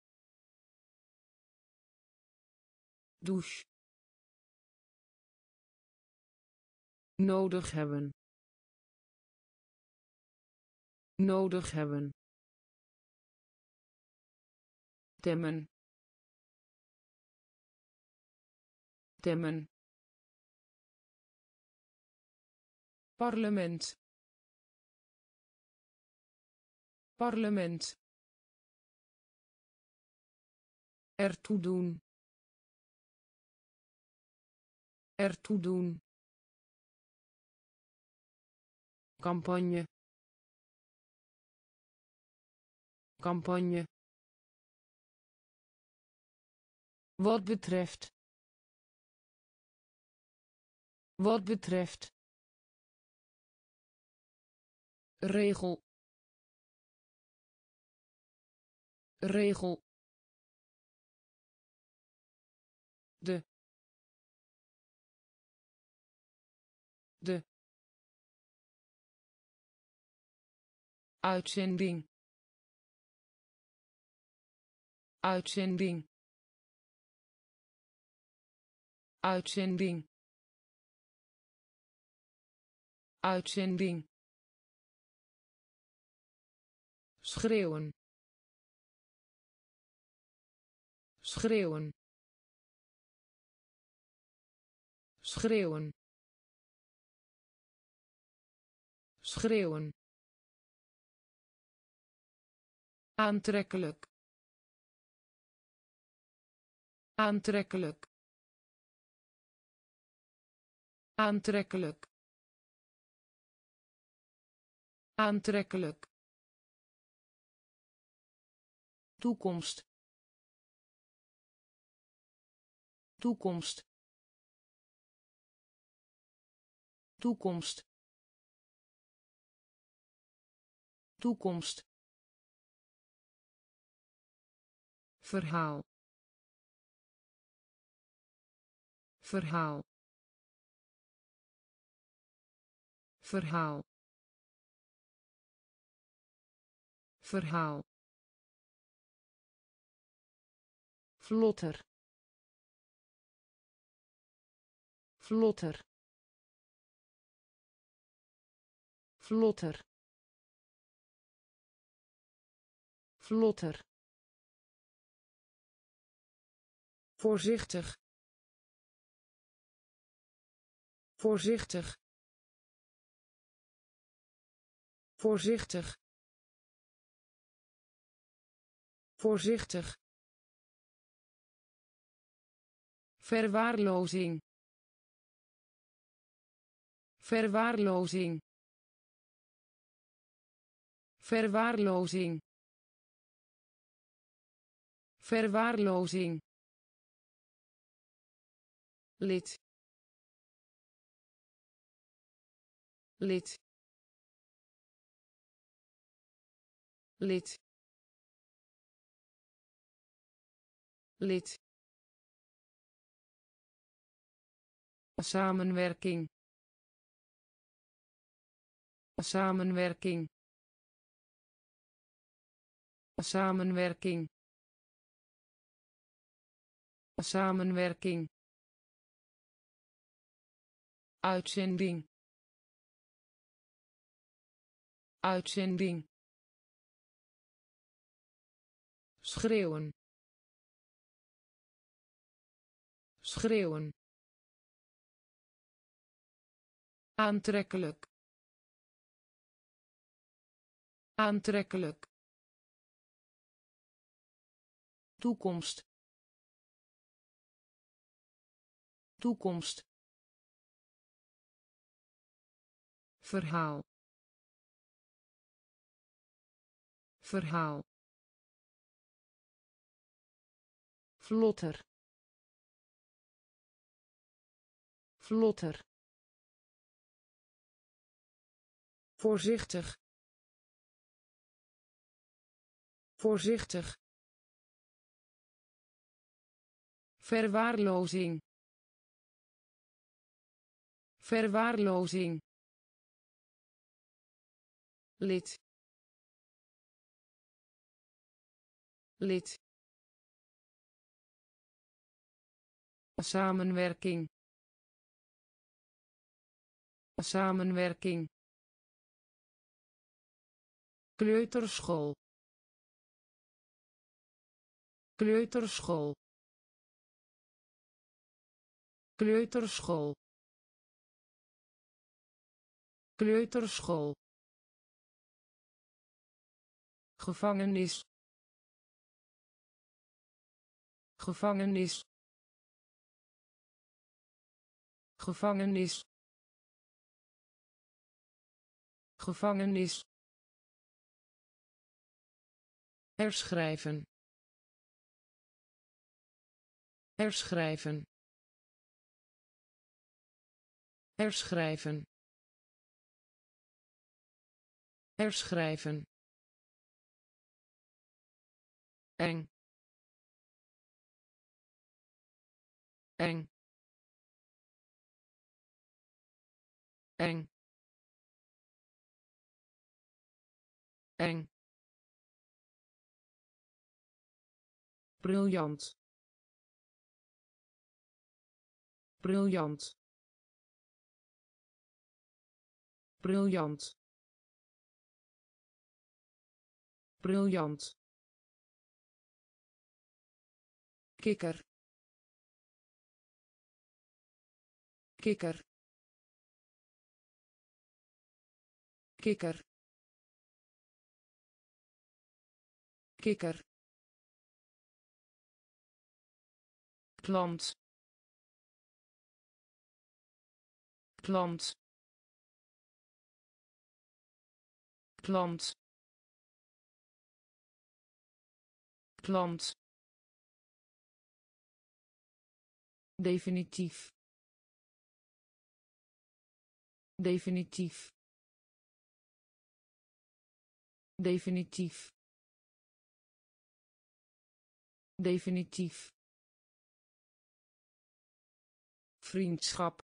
Douche. Nodig hebben. Nodig hebben. Temmen. Temmen. Parlement. Parlement. Ertoe doen. Ertoe doen. Campagne. Campagne. Wat betreft. Wat betreft. Regel. Regel. De. De. Uitzending. Uitzending. Uitzending. Uitzending. Schreeuwen. Schreeuwen. Schreeuwen. Schreeuwen. Aantrekkelijk. Aantrekkelijk. Aantrekkelijk. Aantrekkelijk. Toekomst. Toekomst. Toekomst. Toekomst. Verhaal. Verhaal. Verhaal. Verhaal. Vlotter. Vlotter. Vlotter. Vlotter. Voorzichtig. Voorzichtig. Voorzichtig. Voorzichtig. Verwaarlozing. Verwaarlozing. Verwaarlozing. Verwaarlozing. Lid. Lid. Lid. Lid. Samenwerking. Samenwerking. Samenwerking. Samenwerking. Uitzending. Uitzending. Schreeuwen. Schreeuwen. Aantrekkelijk. aantrekkelijk, toekomst, toekomst, verhaal, verhaal, vlotter, vlotter, voorzichtig, voorzichtig, verwaarlozing, verwaarlozing, lid, lid, samenwerking, samenwerking, kleuterschool, kleuterschool, kleuterschool, kleuterschool, gevangenis, gevangenis, gevangenis, gevangenis, herschrijven, herschrijven, herschrijven, herschrijven, eng, eng, eng, eng, briljant, briljant, briljant, briljant, kikker, kikker, kikker, kikker, klant, klant, klant, klant, definitief, definitief, definitief, definitief, vriendschap,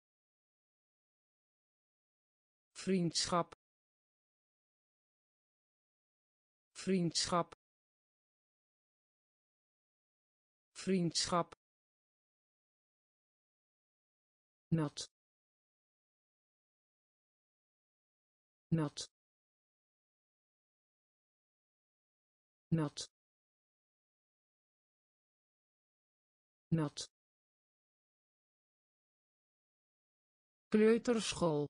vriendschap, vriendschap, vriendschap, nat, nat, nat, nat, kleuterschool,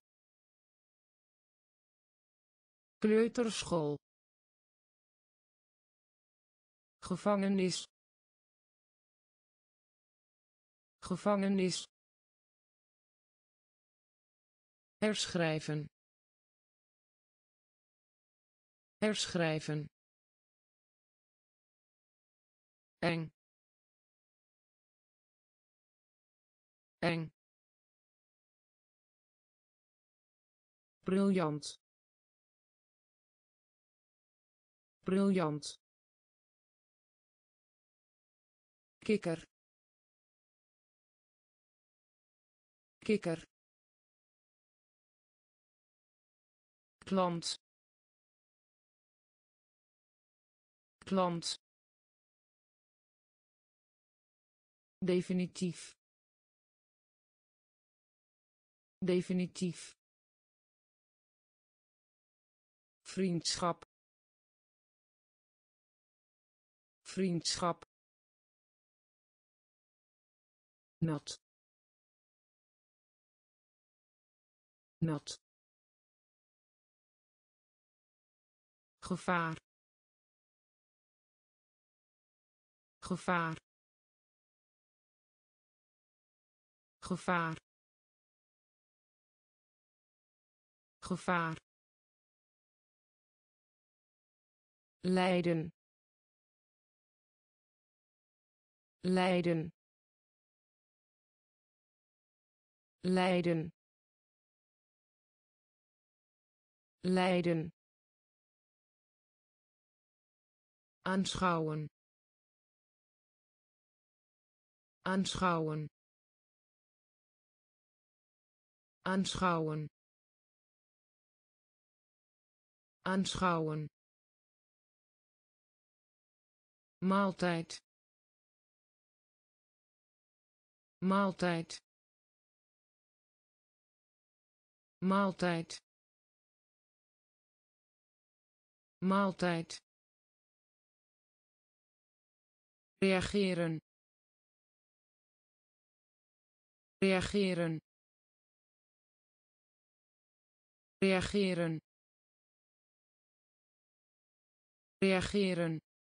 kleuterschool, gevangenis, gevangenis, herschrijven, herschrijven, eng, eng, briljant, briljant, kikker, kikker, klant, klant, definitief, definitief, vriendschap, vriendschap, nat, nat, gevaar gevaar gevaar gevaar lijden lijden lijden lijden aanschouwen aanschouwen aanschouwen aanschouwen maaltijd maaltijd maaltijd maaltijd reageren reageren reageren reageren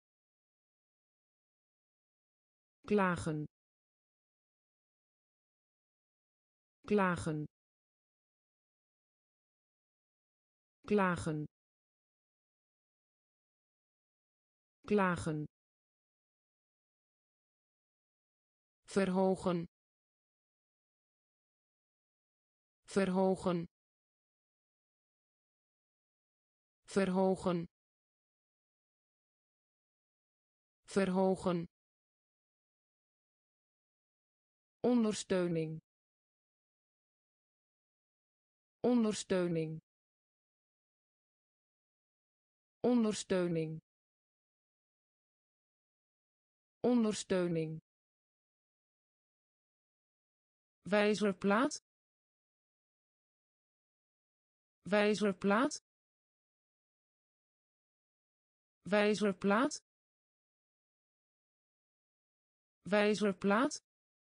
klagen klagen klagen klagen verhogen verhogen verhogen verhogen ondersteuning ondersteuning ondersteuning ondersteuning wijzerplaat wijzerplaat wijzerplaat wijzerplaat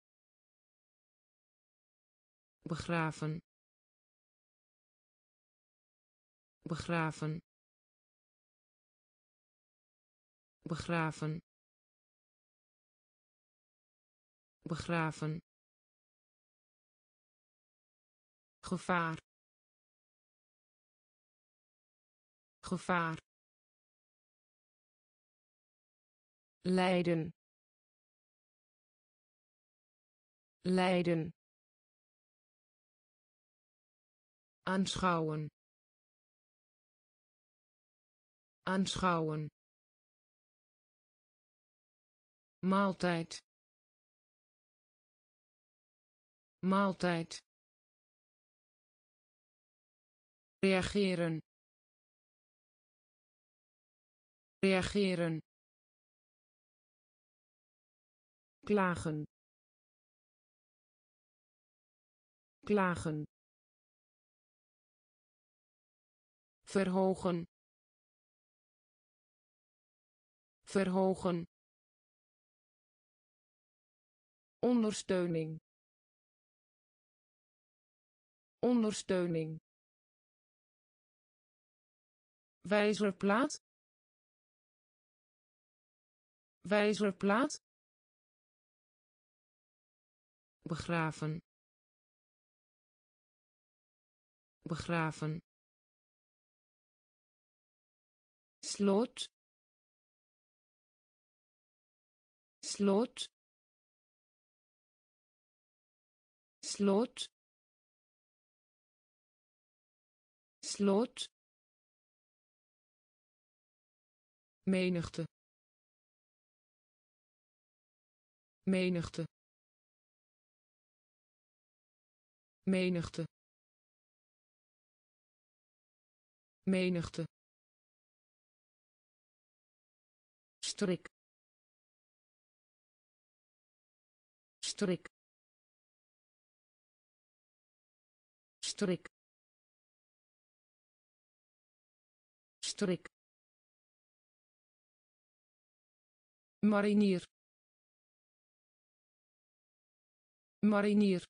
begraven begraven begraven begraven gevaar gevaar lijden lijden aanschouwen aanschouwen maaltijd maaltijd reageren reageren klagen klagen verhogen verhogen ondersteuning ondersteuning wijzerplaat wijzerplaat begraven begraven sloot sloot sloot sloot menigte menigte menigte menigte strik strik strik strik marinier marinier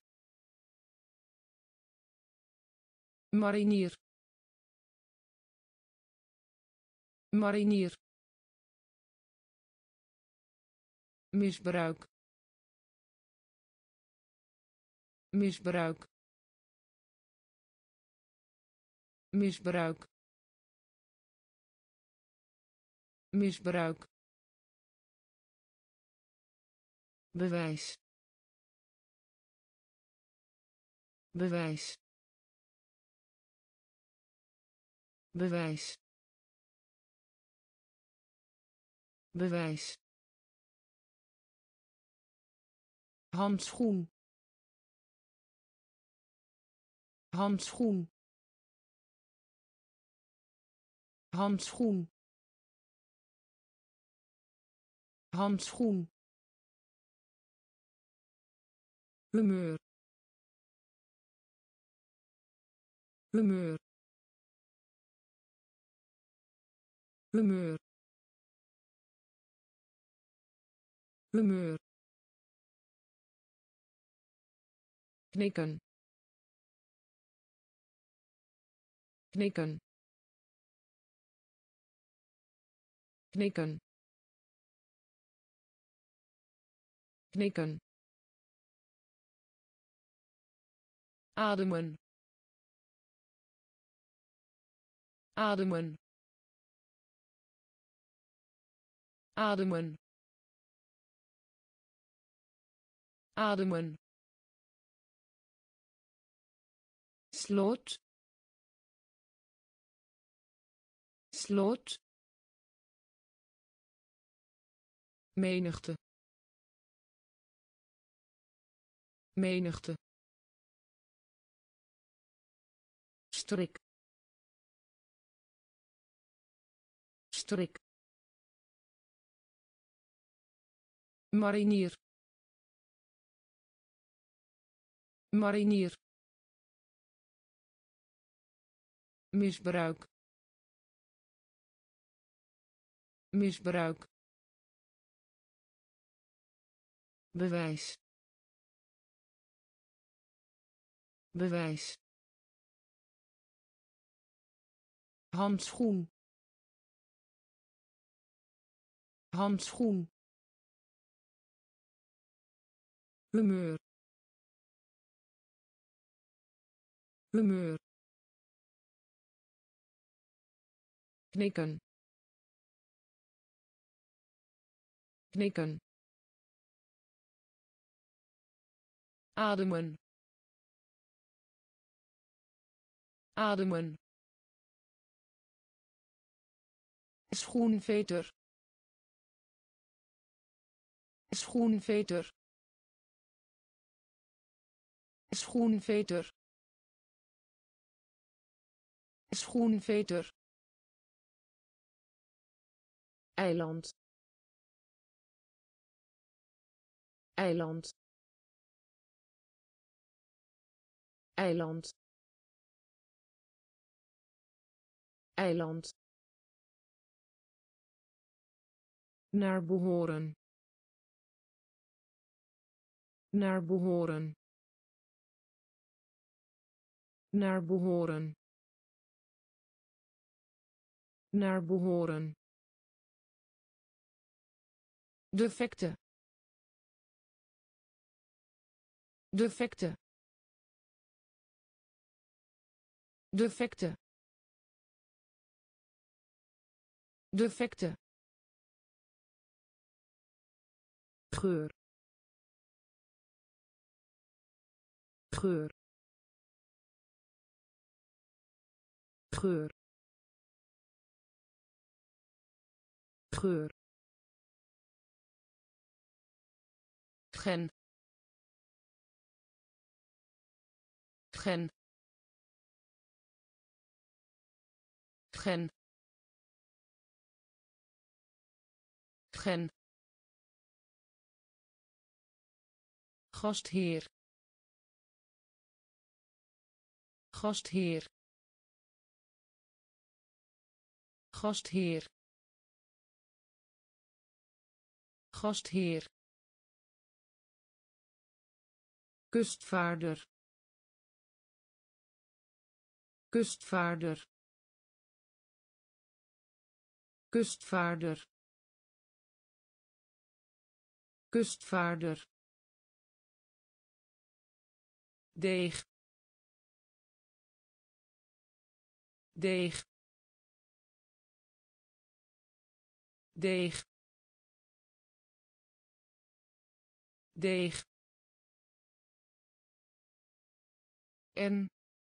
marinier marinier, misbruik, misbruik, misbruik, misbruik, bewijs, bewijs, bewijs, bewijs, handschoen, handschoen, handschoen, handschoen, humeur, humeur, humeur, humeur, knikken, knikken, knikken, knikken, ademen, ademen, ademen, ademen, sloot, sloot, menigte, menigte, strik, strik, marinier, marinier, misbruik, misbruik, bewijs, bewijs, handschoen, handschoen, humeur, humeur, knikken, knikken, ademen, ademen, schoenveter, schoenveter, schoenveter, schoenveter, eiland, eiland, eiland, eiland, naar behoren, naar behoren, naar behoren, naar behoren, defecte, defecte, defecte, defecte, geur, geur, geur, geur, gen, gen, gen, gen, gastheer, gastheer, gastheer, gastheer, kustvaarder, kustvaarder, kustvaarder kustvaarder deeg deeg deeg deeg en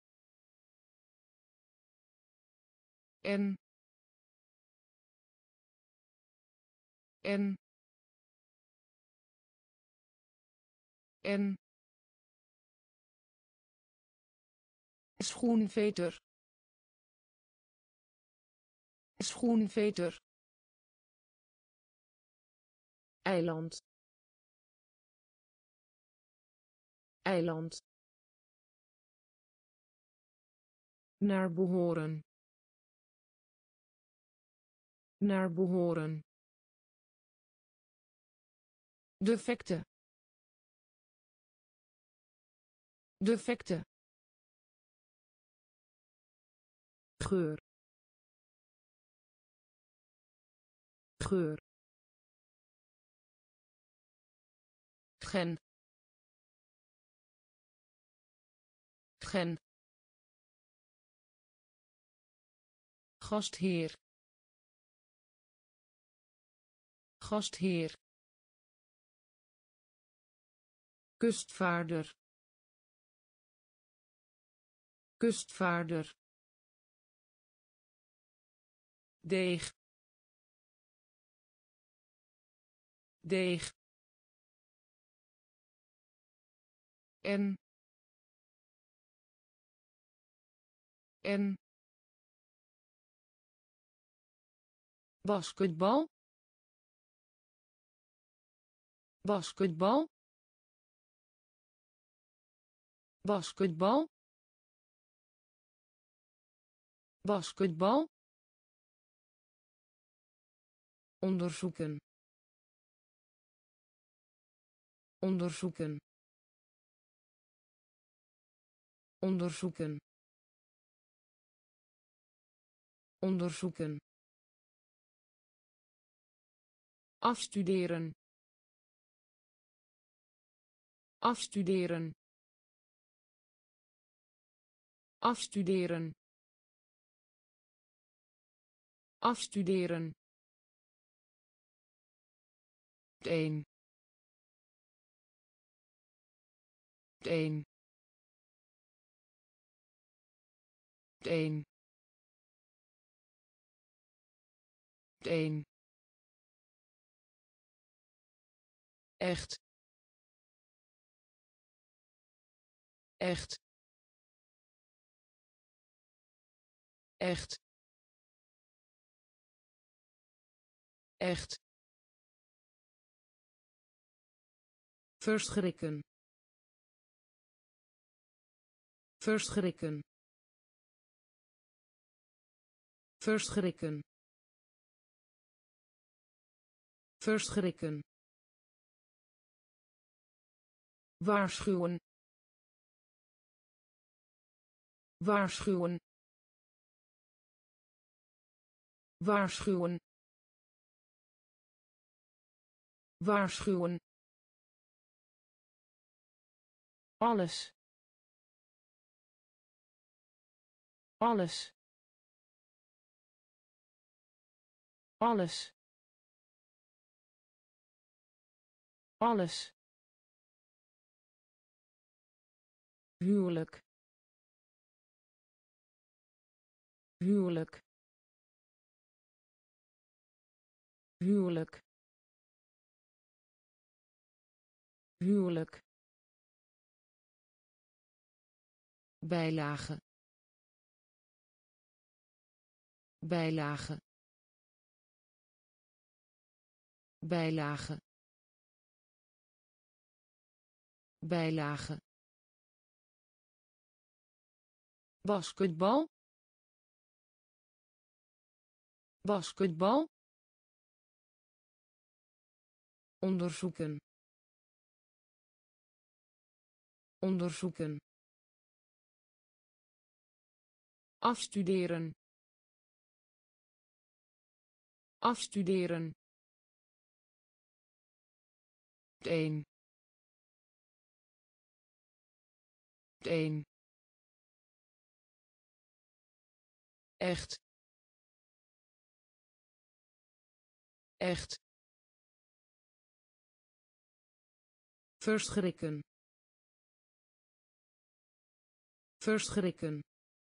en en en schoenveter schoenveter eiland eiland naar behoren naar behoren defecte defecte geur geur gen gen gastheer gastheer kustvaarder kustvaarder deeg deeg en en basketbal basketbal basketbal basketbal onderzoeken onderzoeken onderzoeken onderzoeken afstuderen afstuderen afstuderen afstuderen een een een een echt echt echt echt verschrikken verschrikken verschrikken verschrikken waarschuwen waarschuwen waarschuwen waarschuwen alles alles alles alles huwelijk huwelijk huwelijk huwelijk bijlage bijlage bijlage bijlage basketbal basketbal onderzoeken onderzoeken afstuderen afstuderen, een, een, echt, echt, verschrikken, verschrikken,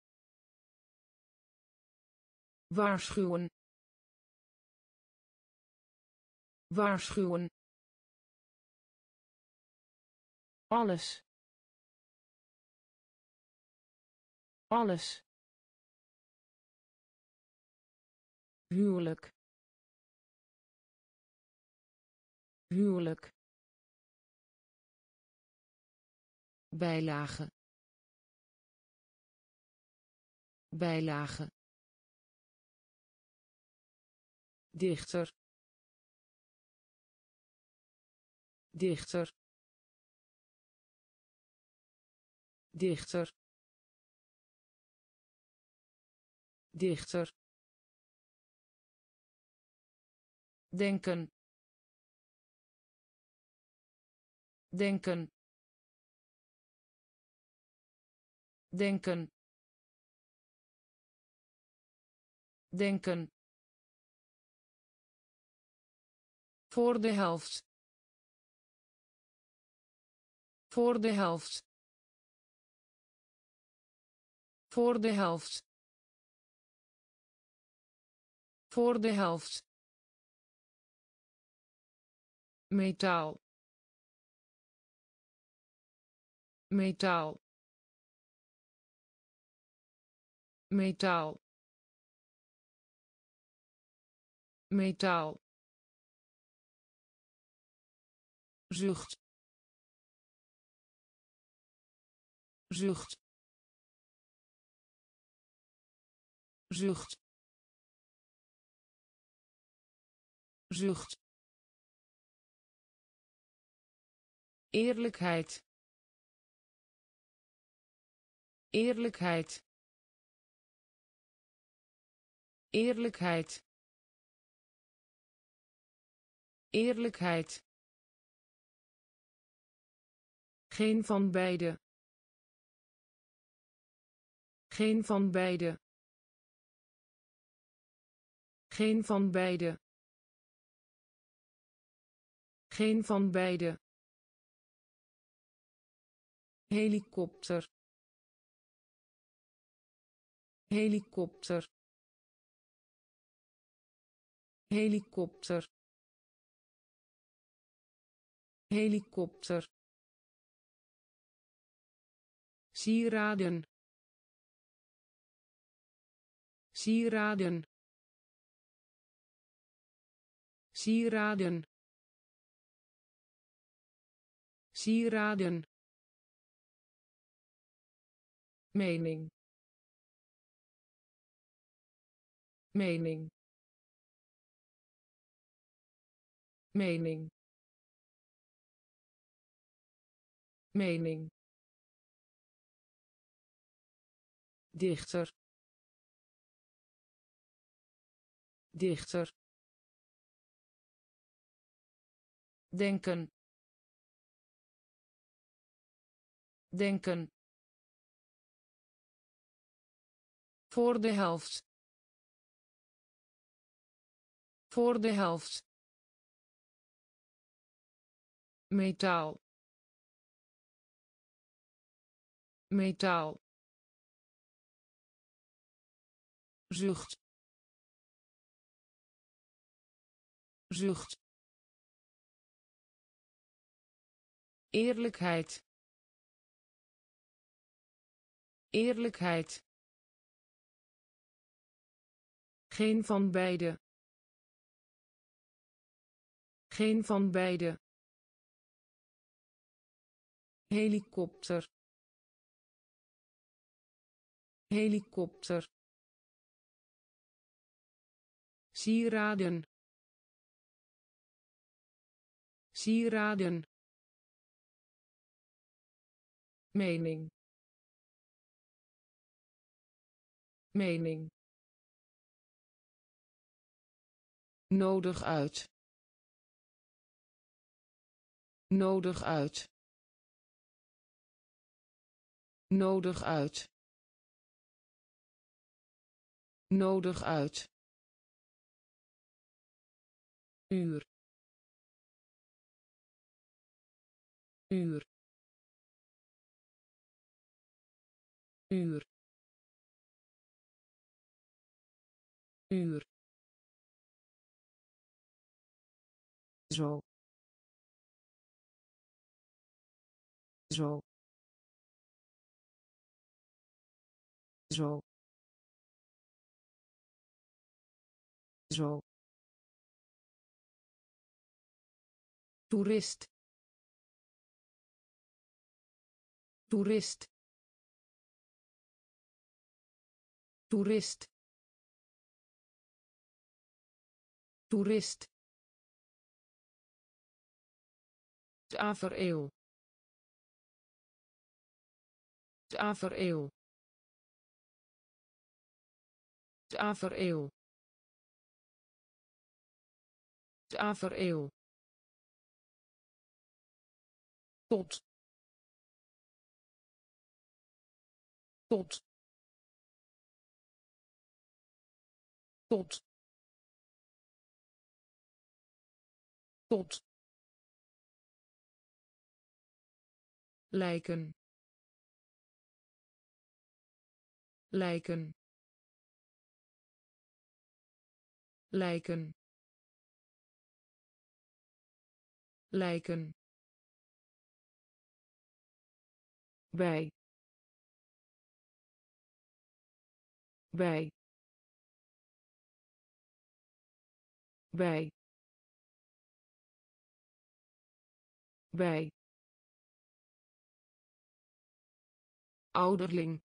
waarschuwen, waarschuwen, alles, alles, huwelijk, huwelijk, bijlage, bijlage, dichter, dichter, dichter, dichter, denken, denken, denken, denken, voor de helft, voor de helft, voor de helft, voor de helft, metaal, metaal, metaal, metaal, zucht, zucht, zucht, zucht, eerlijkheid, eerlijkheid, eerlijkheid, eerlijkheid, geen van beide, geen van beide, geen van beide, geen van beide, helikopter, helikopter, helikopter, helikopter, sieraden, sieraden, sieraden, sieraden, mening, mening, mening, mening, dichter, dichter, denken, denken, voor de helft, voor de helft, metaal, metaal, zucht, zucht, eerlijkheid, eerlijkheid, geen van beide, geen van beide, helikopter, helikopter, sieraden, sieraden, mening, mening, Nodig uit. Nodig uit. Nodig uit. Nodig uit. Uur. Uur. Uur. Uur. Zo. Zo. Zo. Zo. Toerist. Toerist. Toerist. Toerist. Tafereel. Tafereel. Tafereel. Tafereel. Tot. Tot. Tot. Tot. Lijken. Lijken. Lijken. Lijken. Bij. Bij. Bij. Bij. Ouderling.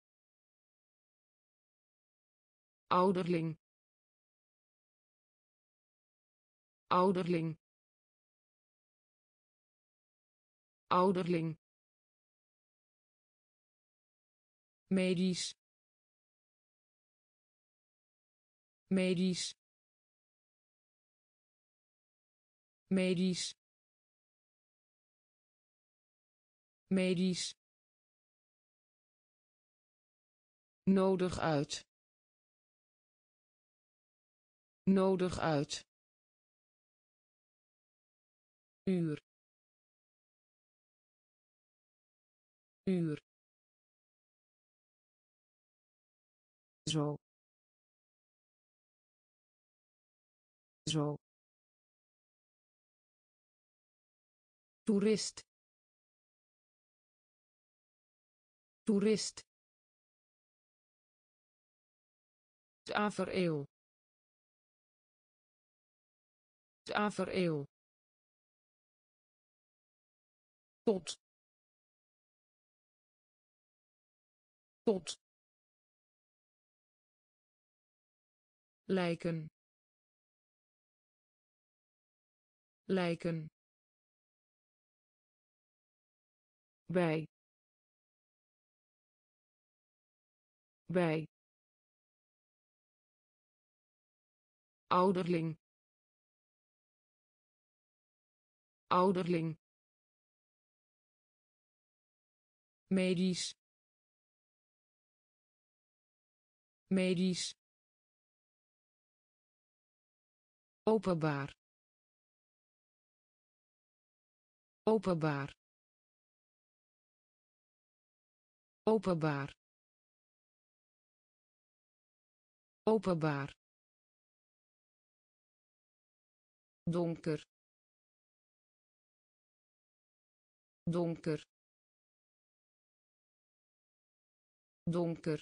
Ouderling. Ouderling. Ouderling. Medisch. Medisch. Medisch. Medisch. Nodig uit. Nodig uit. Uur. Uur. Zo. Zo. Toerist. Toerist. Tafereel. Tafereel. Tot. Tot. Lijken. Lijken. Bij. Bij. Ouderling. Ouderling. Medisch. Medisch. Openbaar. Openbaar. Openbaar. Openbaar. Donker. Donker. Donker.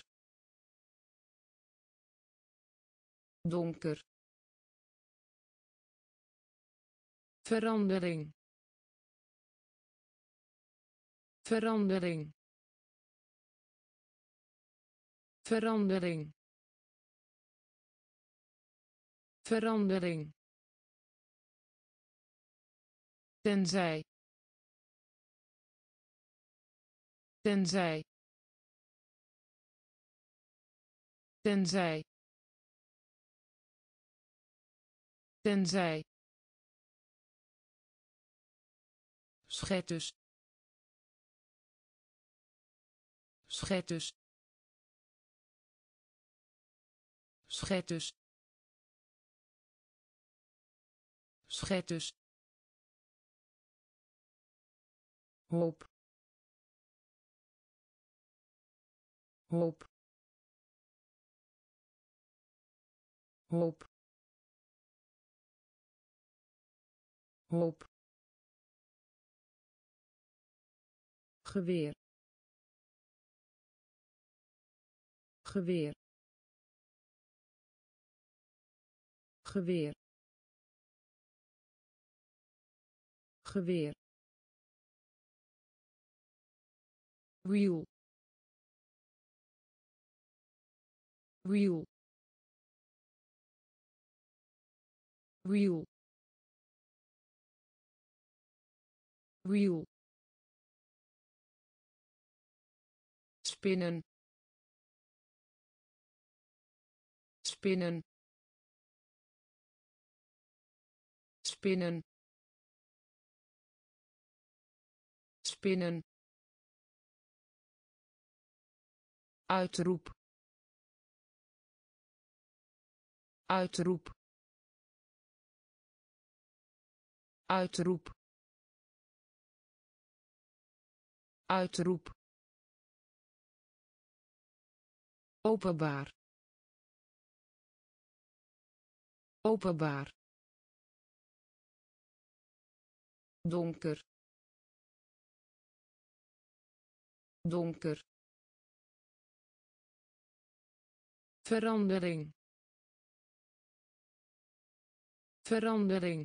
Donker. Verandering. Verandering. Verandering. Verandering. Tenzij. Tenzij. Tenzij. tenzij schetters schetters schetters schetters hoop hoop hoop hoop geweer geweer geweer geweer wiel wiel wiel wiel spinnen spinnen spinnen spinnen uitroep uitroep uitroep uitroep openbaar openbaar donker donker verandering verandering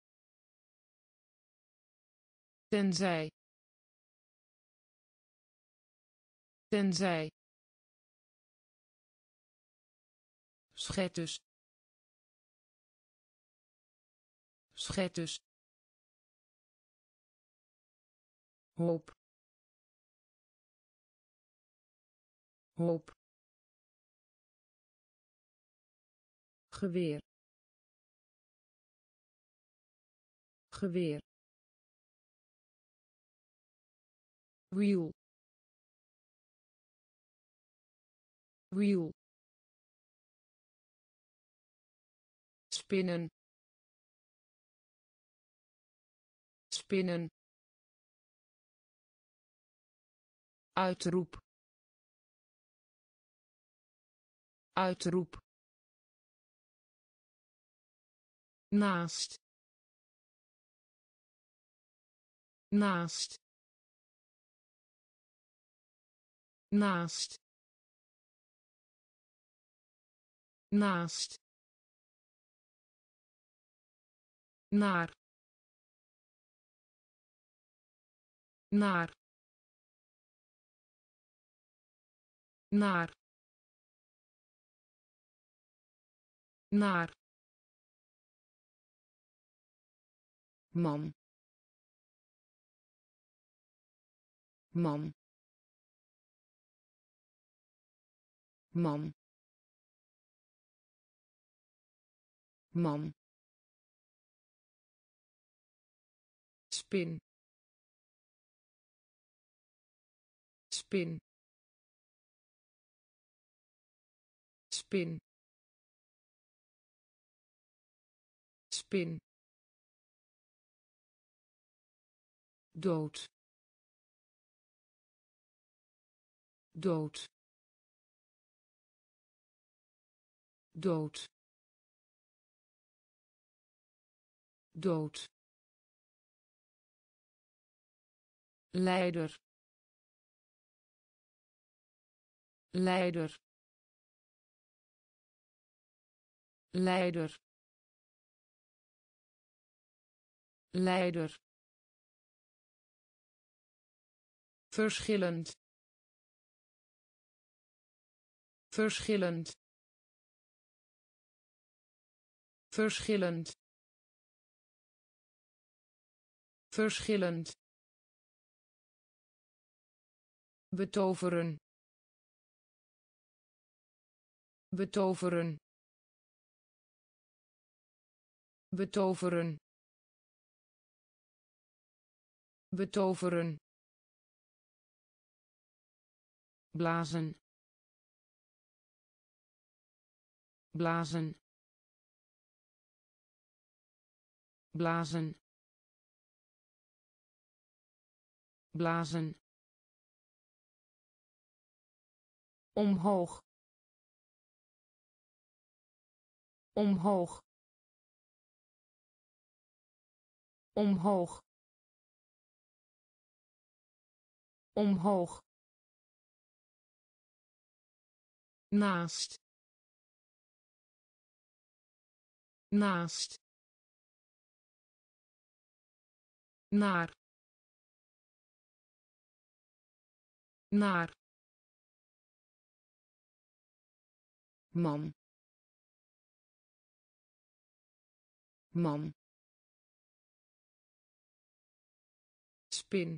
tenzij tenzij schetters schetters hoop hoop geweer geweer wiel wiel spinnen spinnen uitroep uitroep naast naast naast naast naar naar naar naar man man man man spin spin spin spin dood dood dood dood leider leider leider leider verschillend verschillend verschillend verschillend betoveren betoveren betoveren, betoveren, blazen, blazen, blazen, blazen, omhoog, omhoog, omhoog, omhoog, naast, naast, naar, naar, man, man, spin,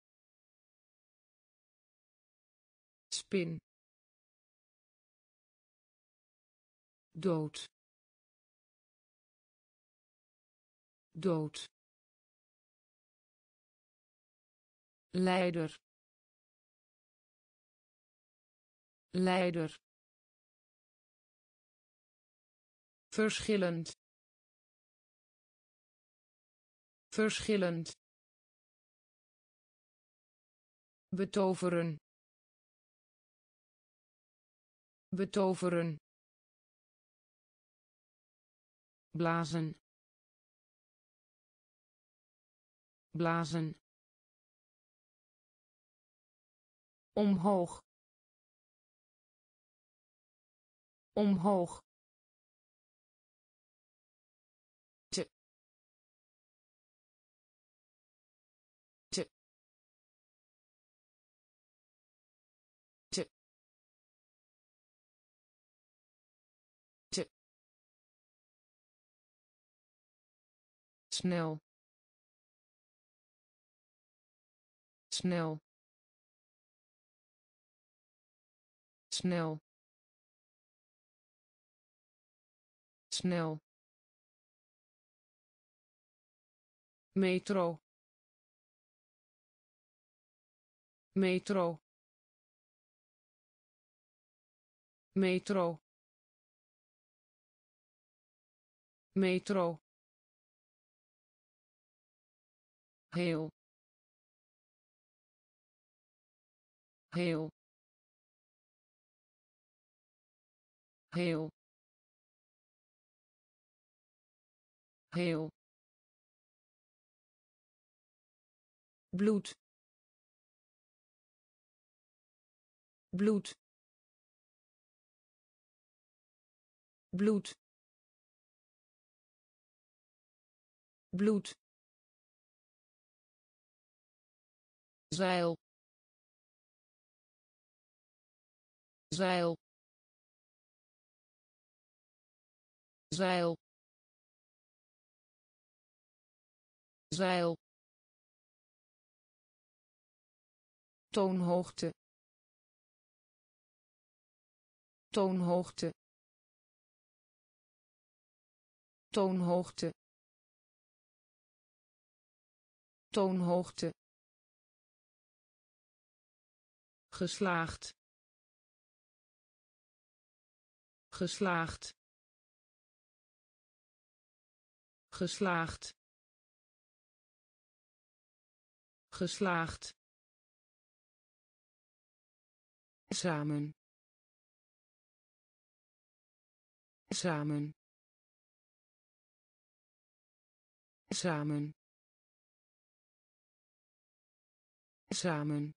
spin, dood, dood, leider, leider, verschillend, verschillend, betoveren, betoveren, blazen, blazen, omhoog, omhoog, te, te, te, te, snel, snel, snel, snel, metro, metro, metro, metro, heel, heel, heel, heel, bloed, bloed, bloed, bloed, zeil, zeil, zeil, zeil, toonhoogte, toonhoogte, toonhoogte, toonhoogte, geslaagd, geslaagd, geslaagd, geslaagd, samen, samen, samen, samen,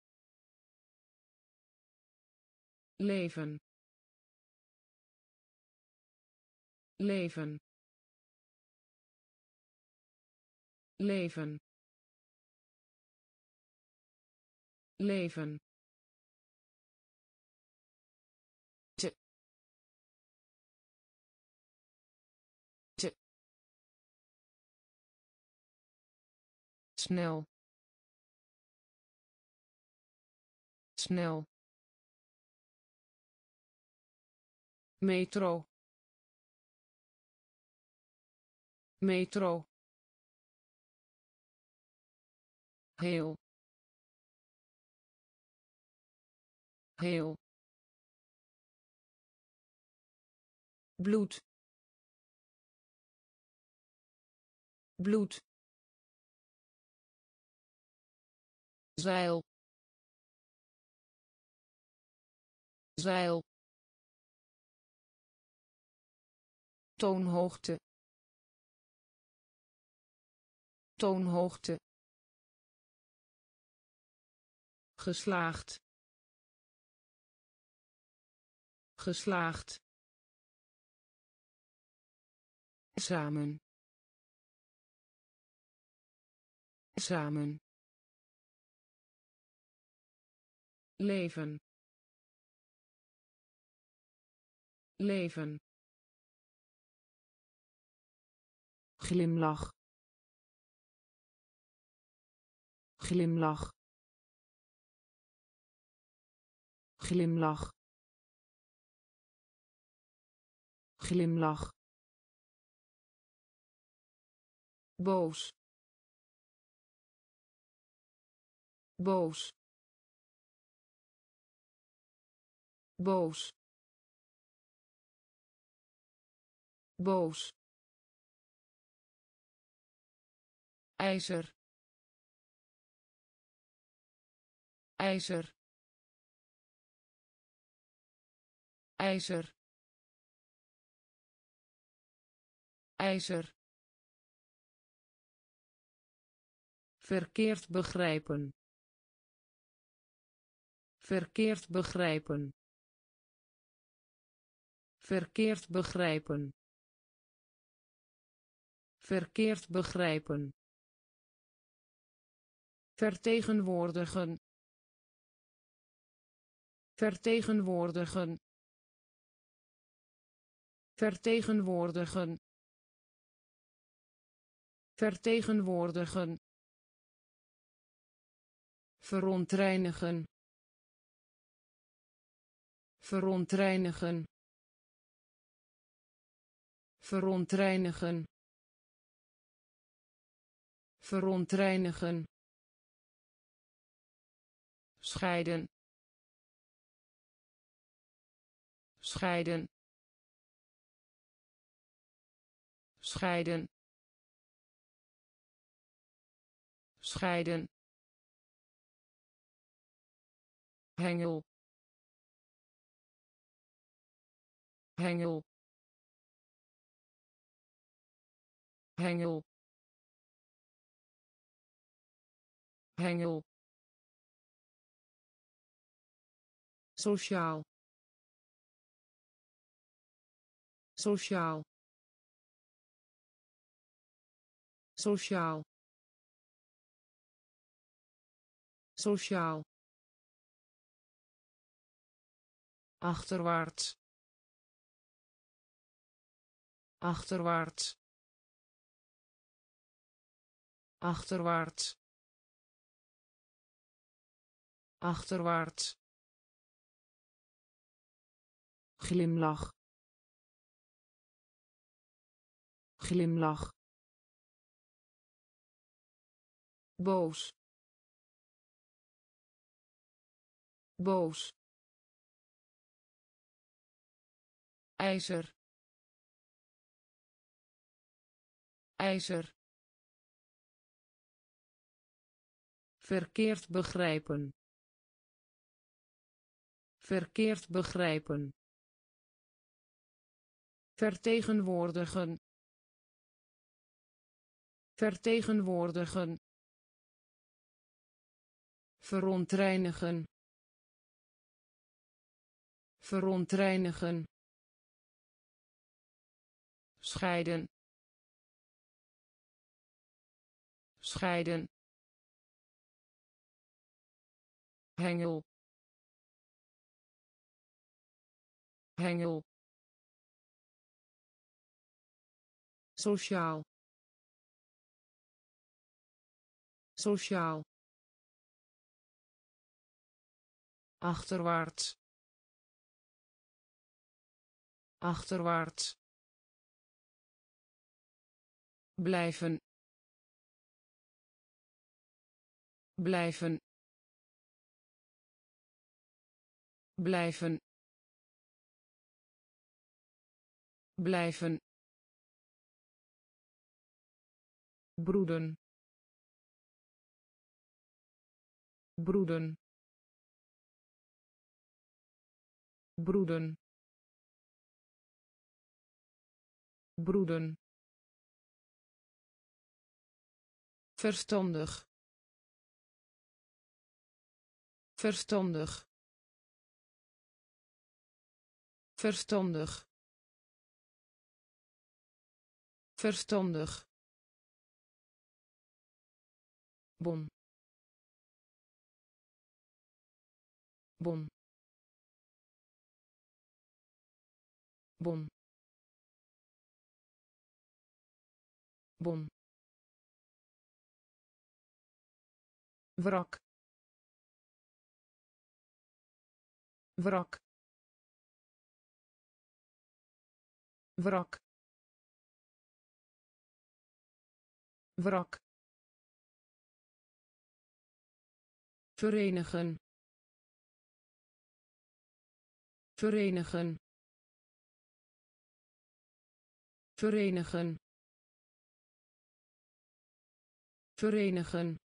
leven, leven, leven, leven, te, te, snel, snel, metro, metro, heel, heel, bloed, bloed, zeil, zeil, toonhoogte, toonhoogte, geslaagd, geslaagd, samen, samen, leven, leven, glimlach, glimlach, glimlach, glimlach, boos, boos, boos, boos, ijzer, ijzer, ijzer, ijzer, verkeerd begrijpen, verkeerd begrijpen, verkeerd begrijpen, verkeerd begrijpen, vertegenwoordigen, vertegenwoordigen, vertegenwoordigen, vertegenwoordigen, verontreinigen, verontreinigen, verontreinigen, verontreinigen, scheiden, scheiden, scheiden, scheiden, hengel, hengel, hengel, hengel, sociaal, sociaal, sociaal, sociaal, achterwaarts, achterwaarts, achterwaarts, achterwaarts, glimlach, glimlach, boos, boos, ijzer, ijzer, verkeerd begrijpen, verkeerd begrijpen, vertegenwoordigen, vertegenwoordigen, verontreinigen, verontreinigen, scheiden, scheiden, hengel, hengel, sociaal, sociaal, achterwaarts, achterwaarts, blijven blijven blijven blijven broeden broeden broeden broeden verstandig verstandig verstandig verstandig bon bon bon bon wrak wrak wrak wrak verenigen verenigen verenigen verenigen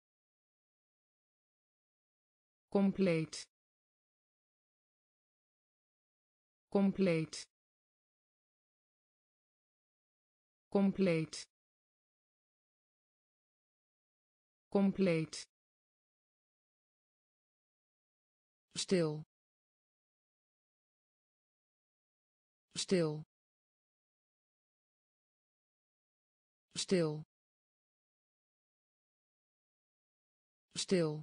compleet compleet compleet compleet stil stil stil stil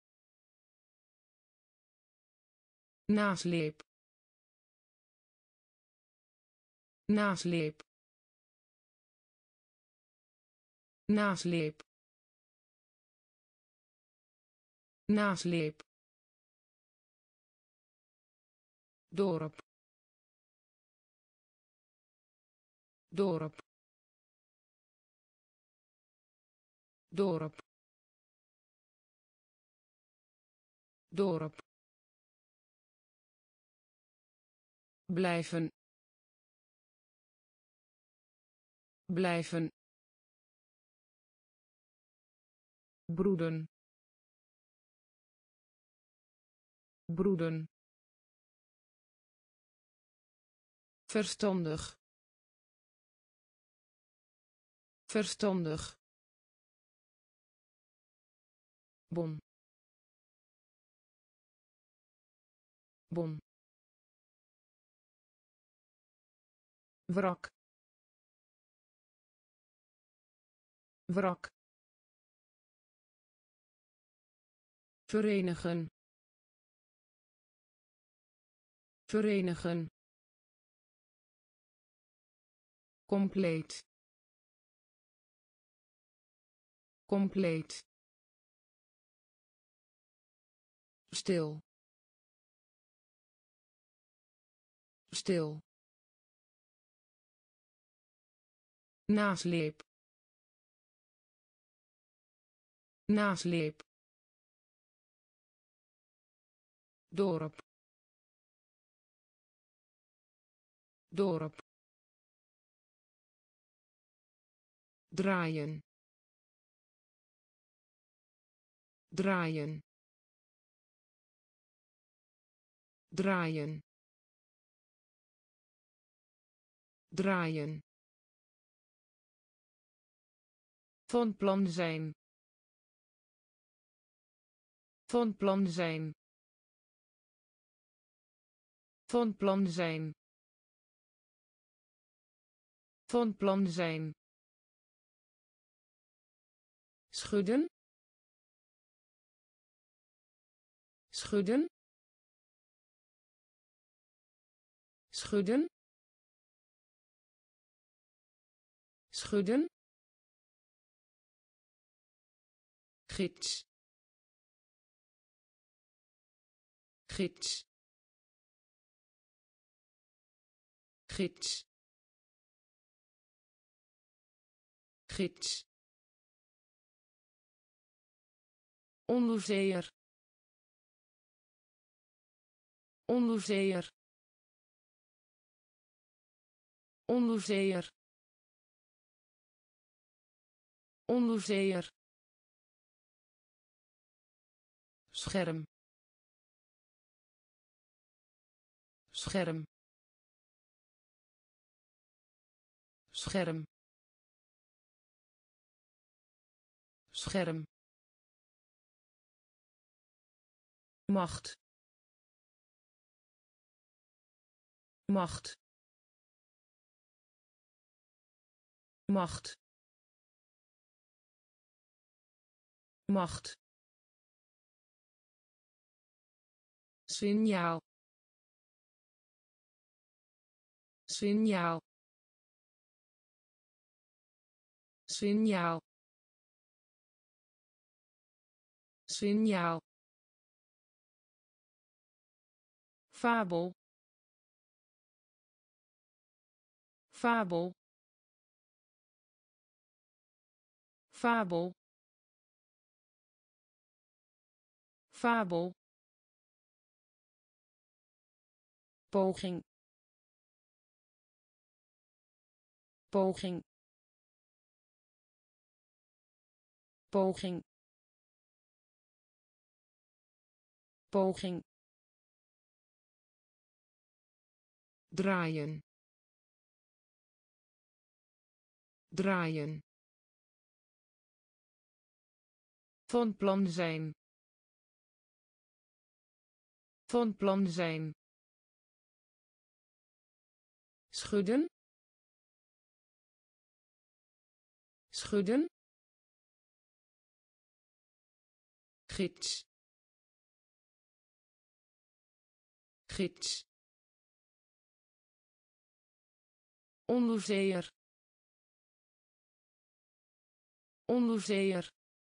nasleep nasleep nasleep nasleep dorp dorp dorp dorp blijven blijven broeden broeden verstandig verstandig bon bon wrak wrak verenigen verenigen compleet compleet stil stil nasleep nasleep dorp dorp draaien draaien draaien draaien van plan zijn van plan zijn van plan zijn van plan zijn schudden schudden schudden schudden gids gids gids gids, onderzeeër, onderzeeër, onderzeeër, onderzeeër, scherm, scherm, scherm, scherm, macht, macht, macht, macht, signaal, signaal, signaal, signaal, fabel, fabel, fabel, fabel, poging, poging, poging, poging, draaien, draaien, van plan zijn, van plan zijn, schudden, schudden, gids, gids, onderzeeër, onderzeeër,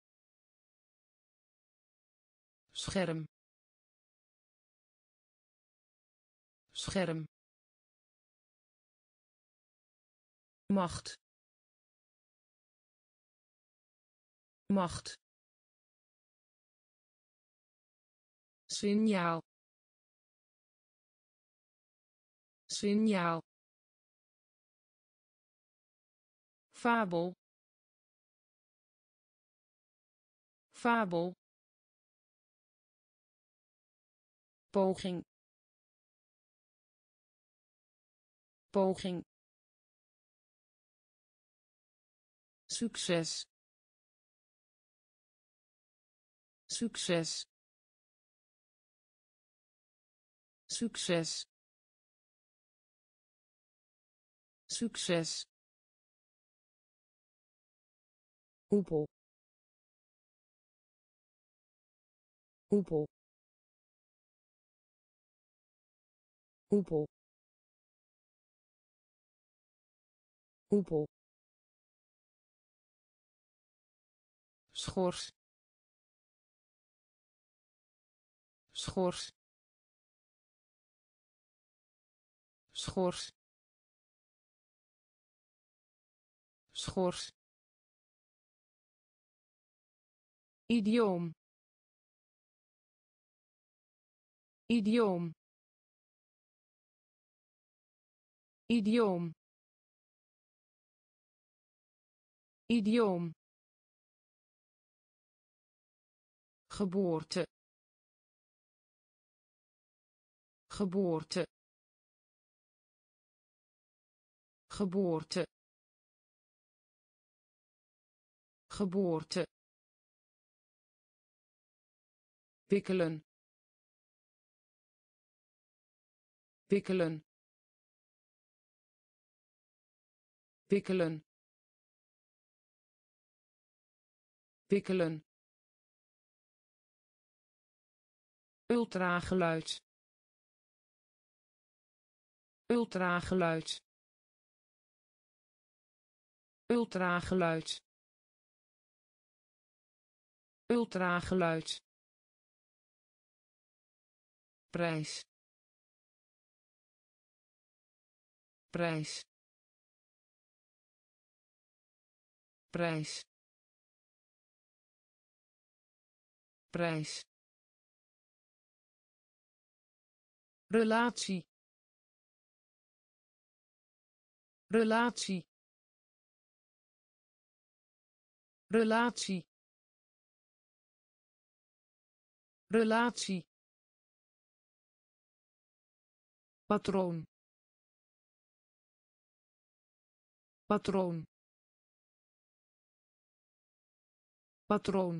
scherm, scherm, macht, macht, signaal, signaal, fabel, fabel, poging, poging, succes, succes, succes, succes, hoepel, hoepel, hoepel, hoepel, schors, schors, schors, schors, idioom, idioom, idioom, idioom, geboorte, geboorte, geboorte, geboorte, wikkelen, wikkelen, wikkelen, wikkelen, ultrageluid, ultrageluid, ultrageluid, ultrageluid, prijs, prijs, prijs prijs relatie relatie relatie relatie patroon patroon patroon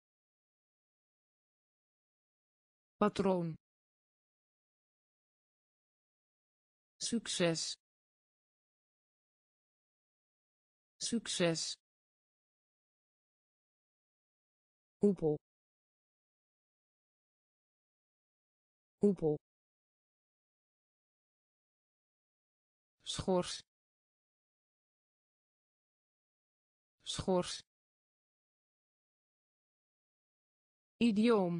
patroon succes succes hoepel hoepel schors schors idioom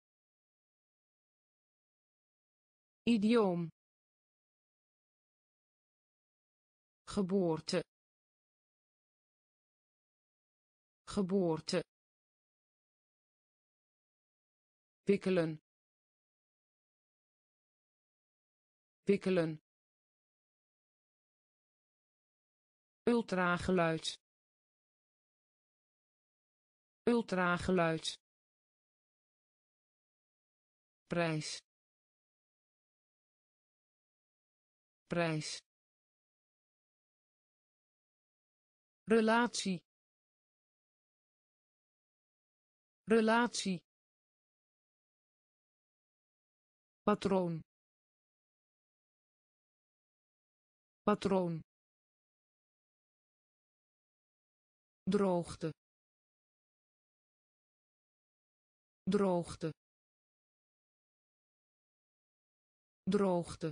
idioom geboorte geboorte wikkelen wikkelen ultrageluid ultrageluid prijs prijs relatie relatie patroon patroon droogte droogte droogte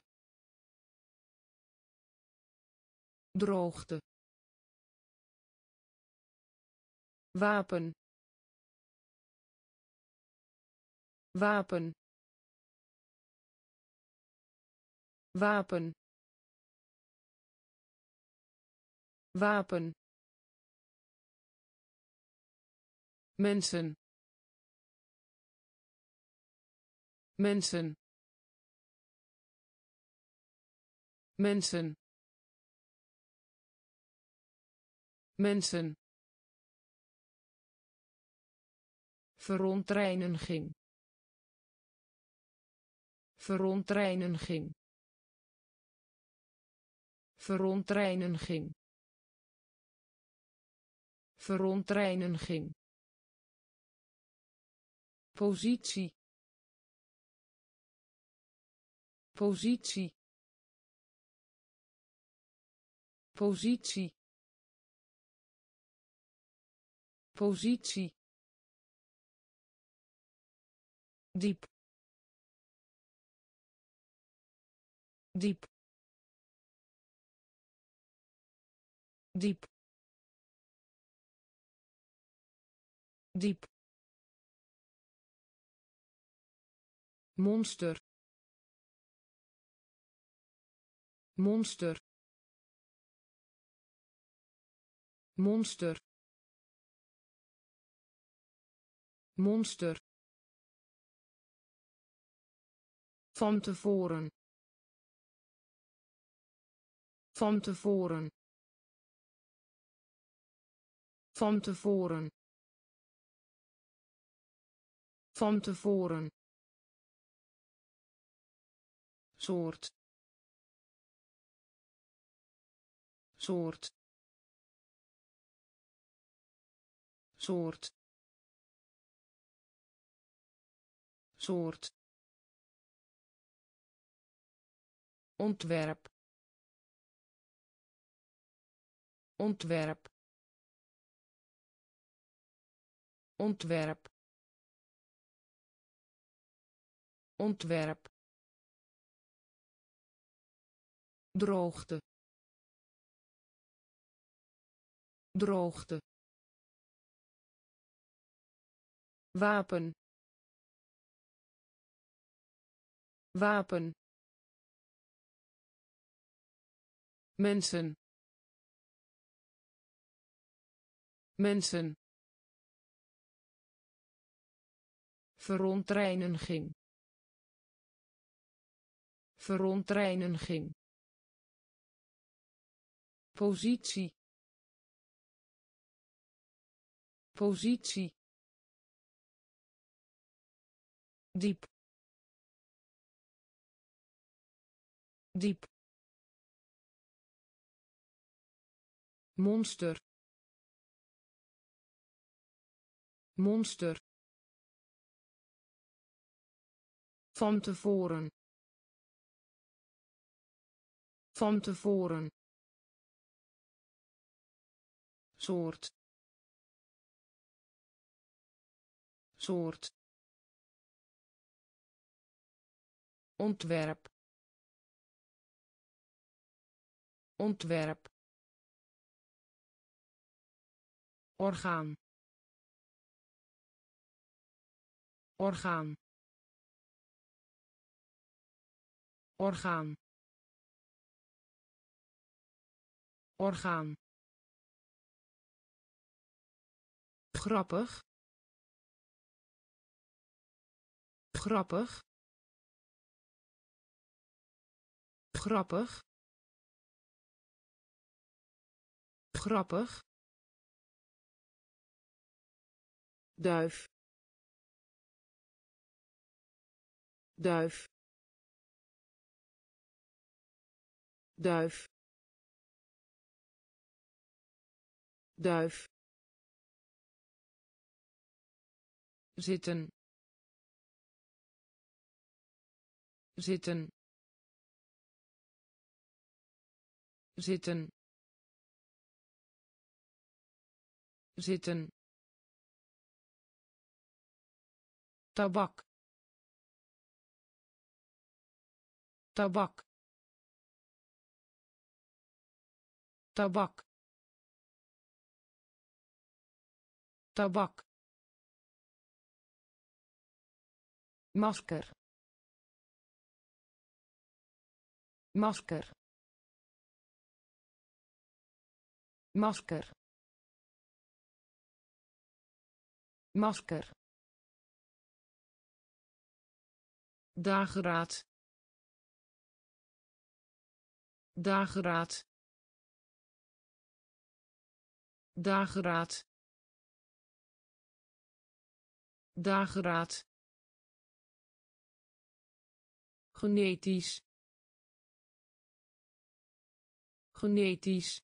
droogte wapen wapen wapen wapen mensen mensen mensen mensen verontreiniging verontreiniging verontreiniging verontreiniging positie positie positie positie diep diep diep diep monster monster monster monster van tevoren van tevoren van tevoren van tevoren soort soort soort soort ontwerp ontwerp ontwerp ontwerp droogte droogte wapen wapen mensen mensen, verontreiniging, verontreiniging, positie, positie, diep, diep, monster, monster, van tevoren, van tevoren, soort, soort, ontwerp, ontwerp, orgaan, orgaan, orgaan, orgaan, grappig, grappig, grappig, grappig, duif, duif, duif, duif, zitten, zitten, zitten, zitten, tabak, tabak, tabak, tabak, masker, masker, masker, masker, dageraad, dageraad, dageraad, dageraad, genetisch, genetisch,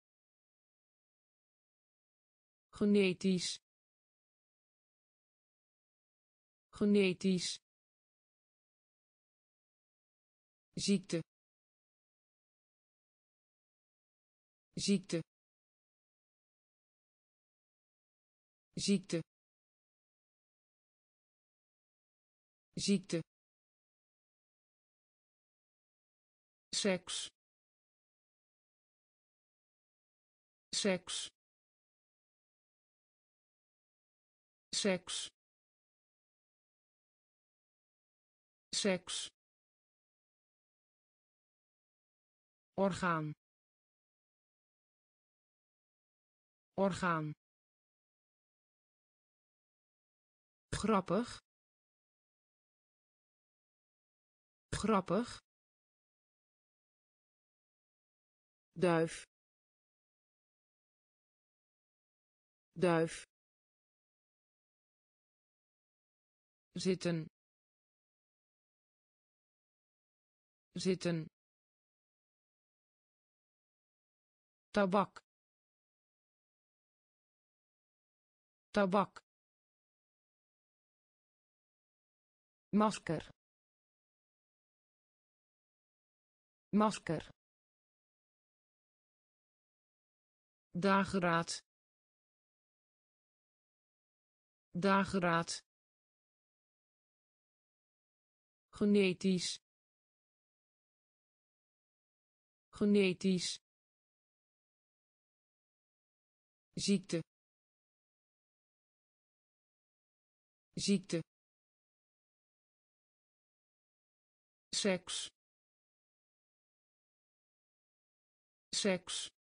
genetisch, genetisch, ziekte, ziekte, ziekte, ziekte, seks, seks, seks, seks, orgaan, orgaan, grappig, grappig, duif, duif, zitten, zitten, tabak, tabak, masker, masker, dageraad, dageraad, genetisch, genetisch, ziekte, ziekte, seks, seks,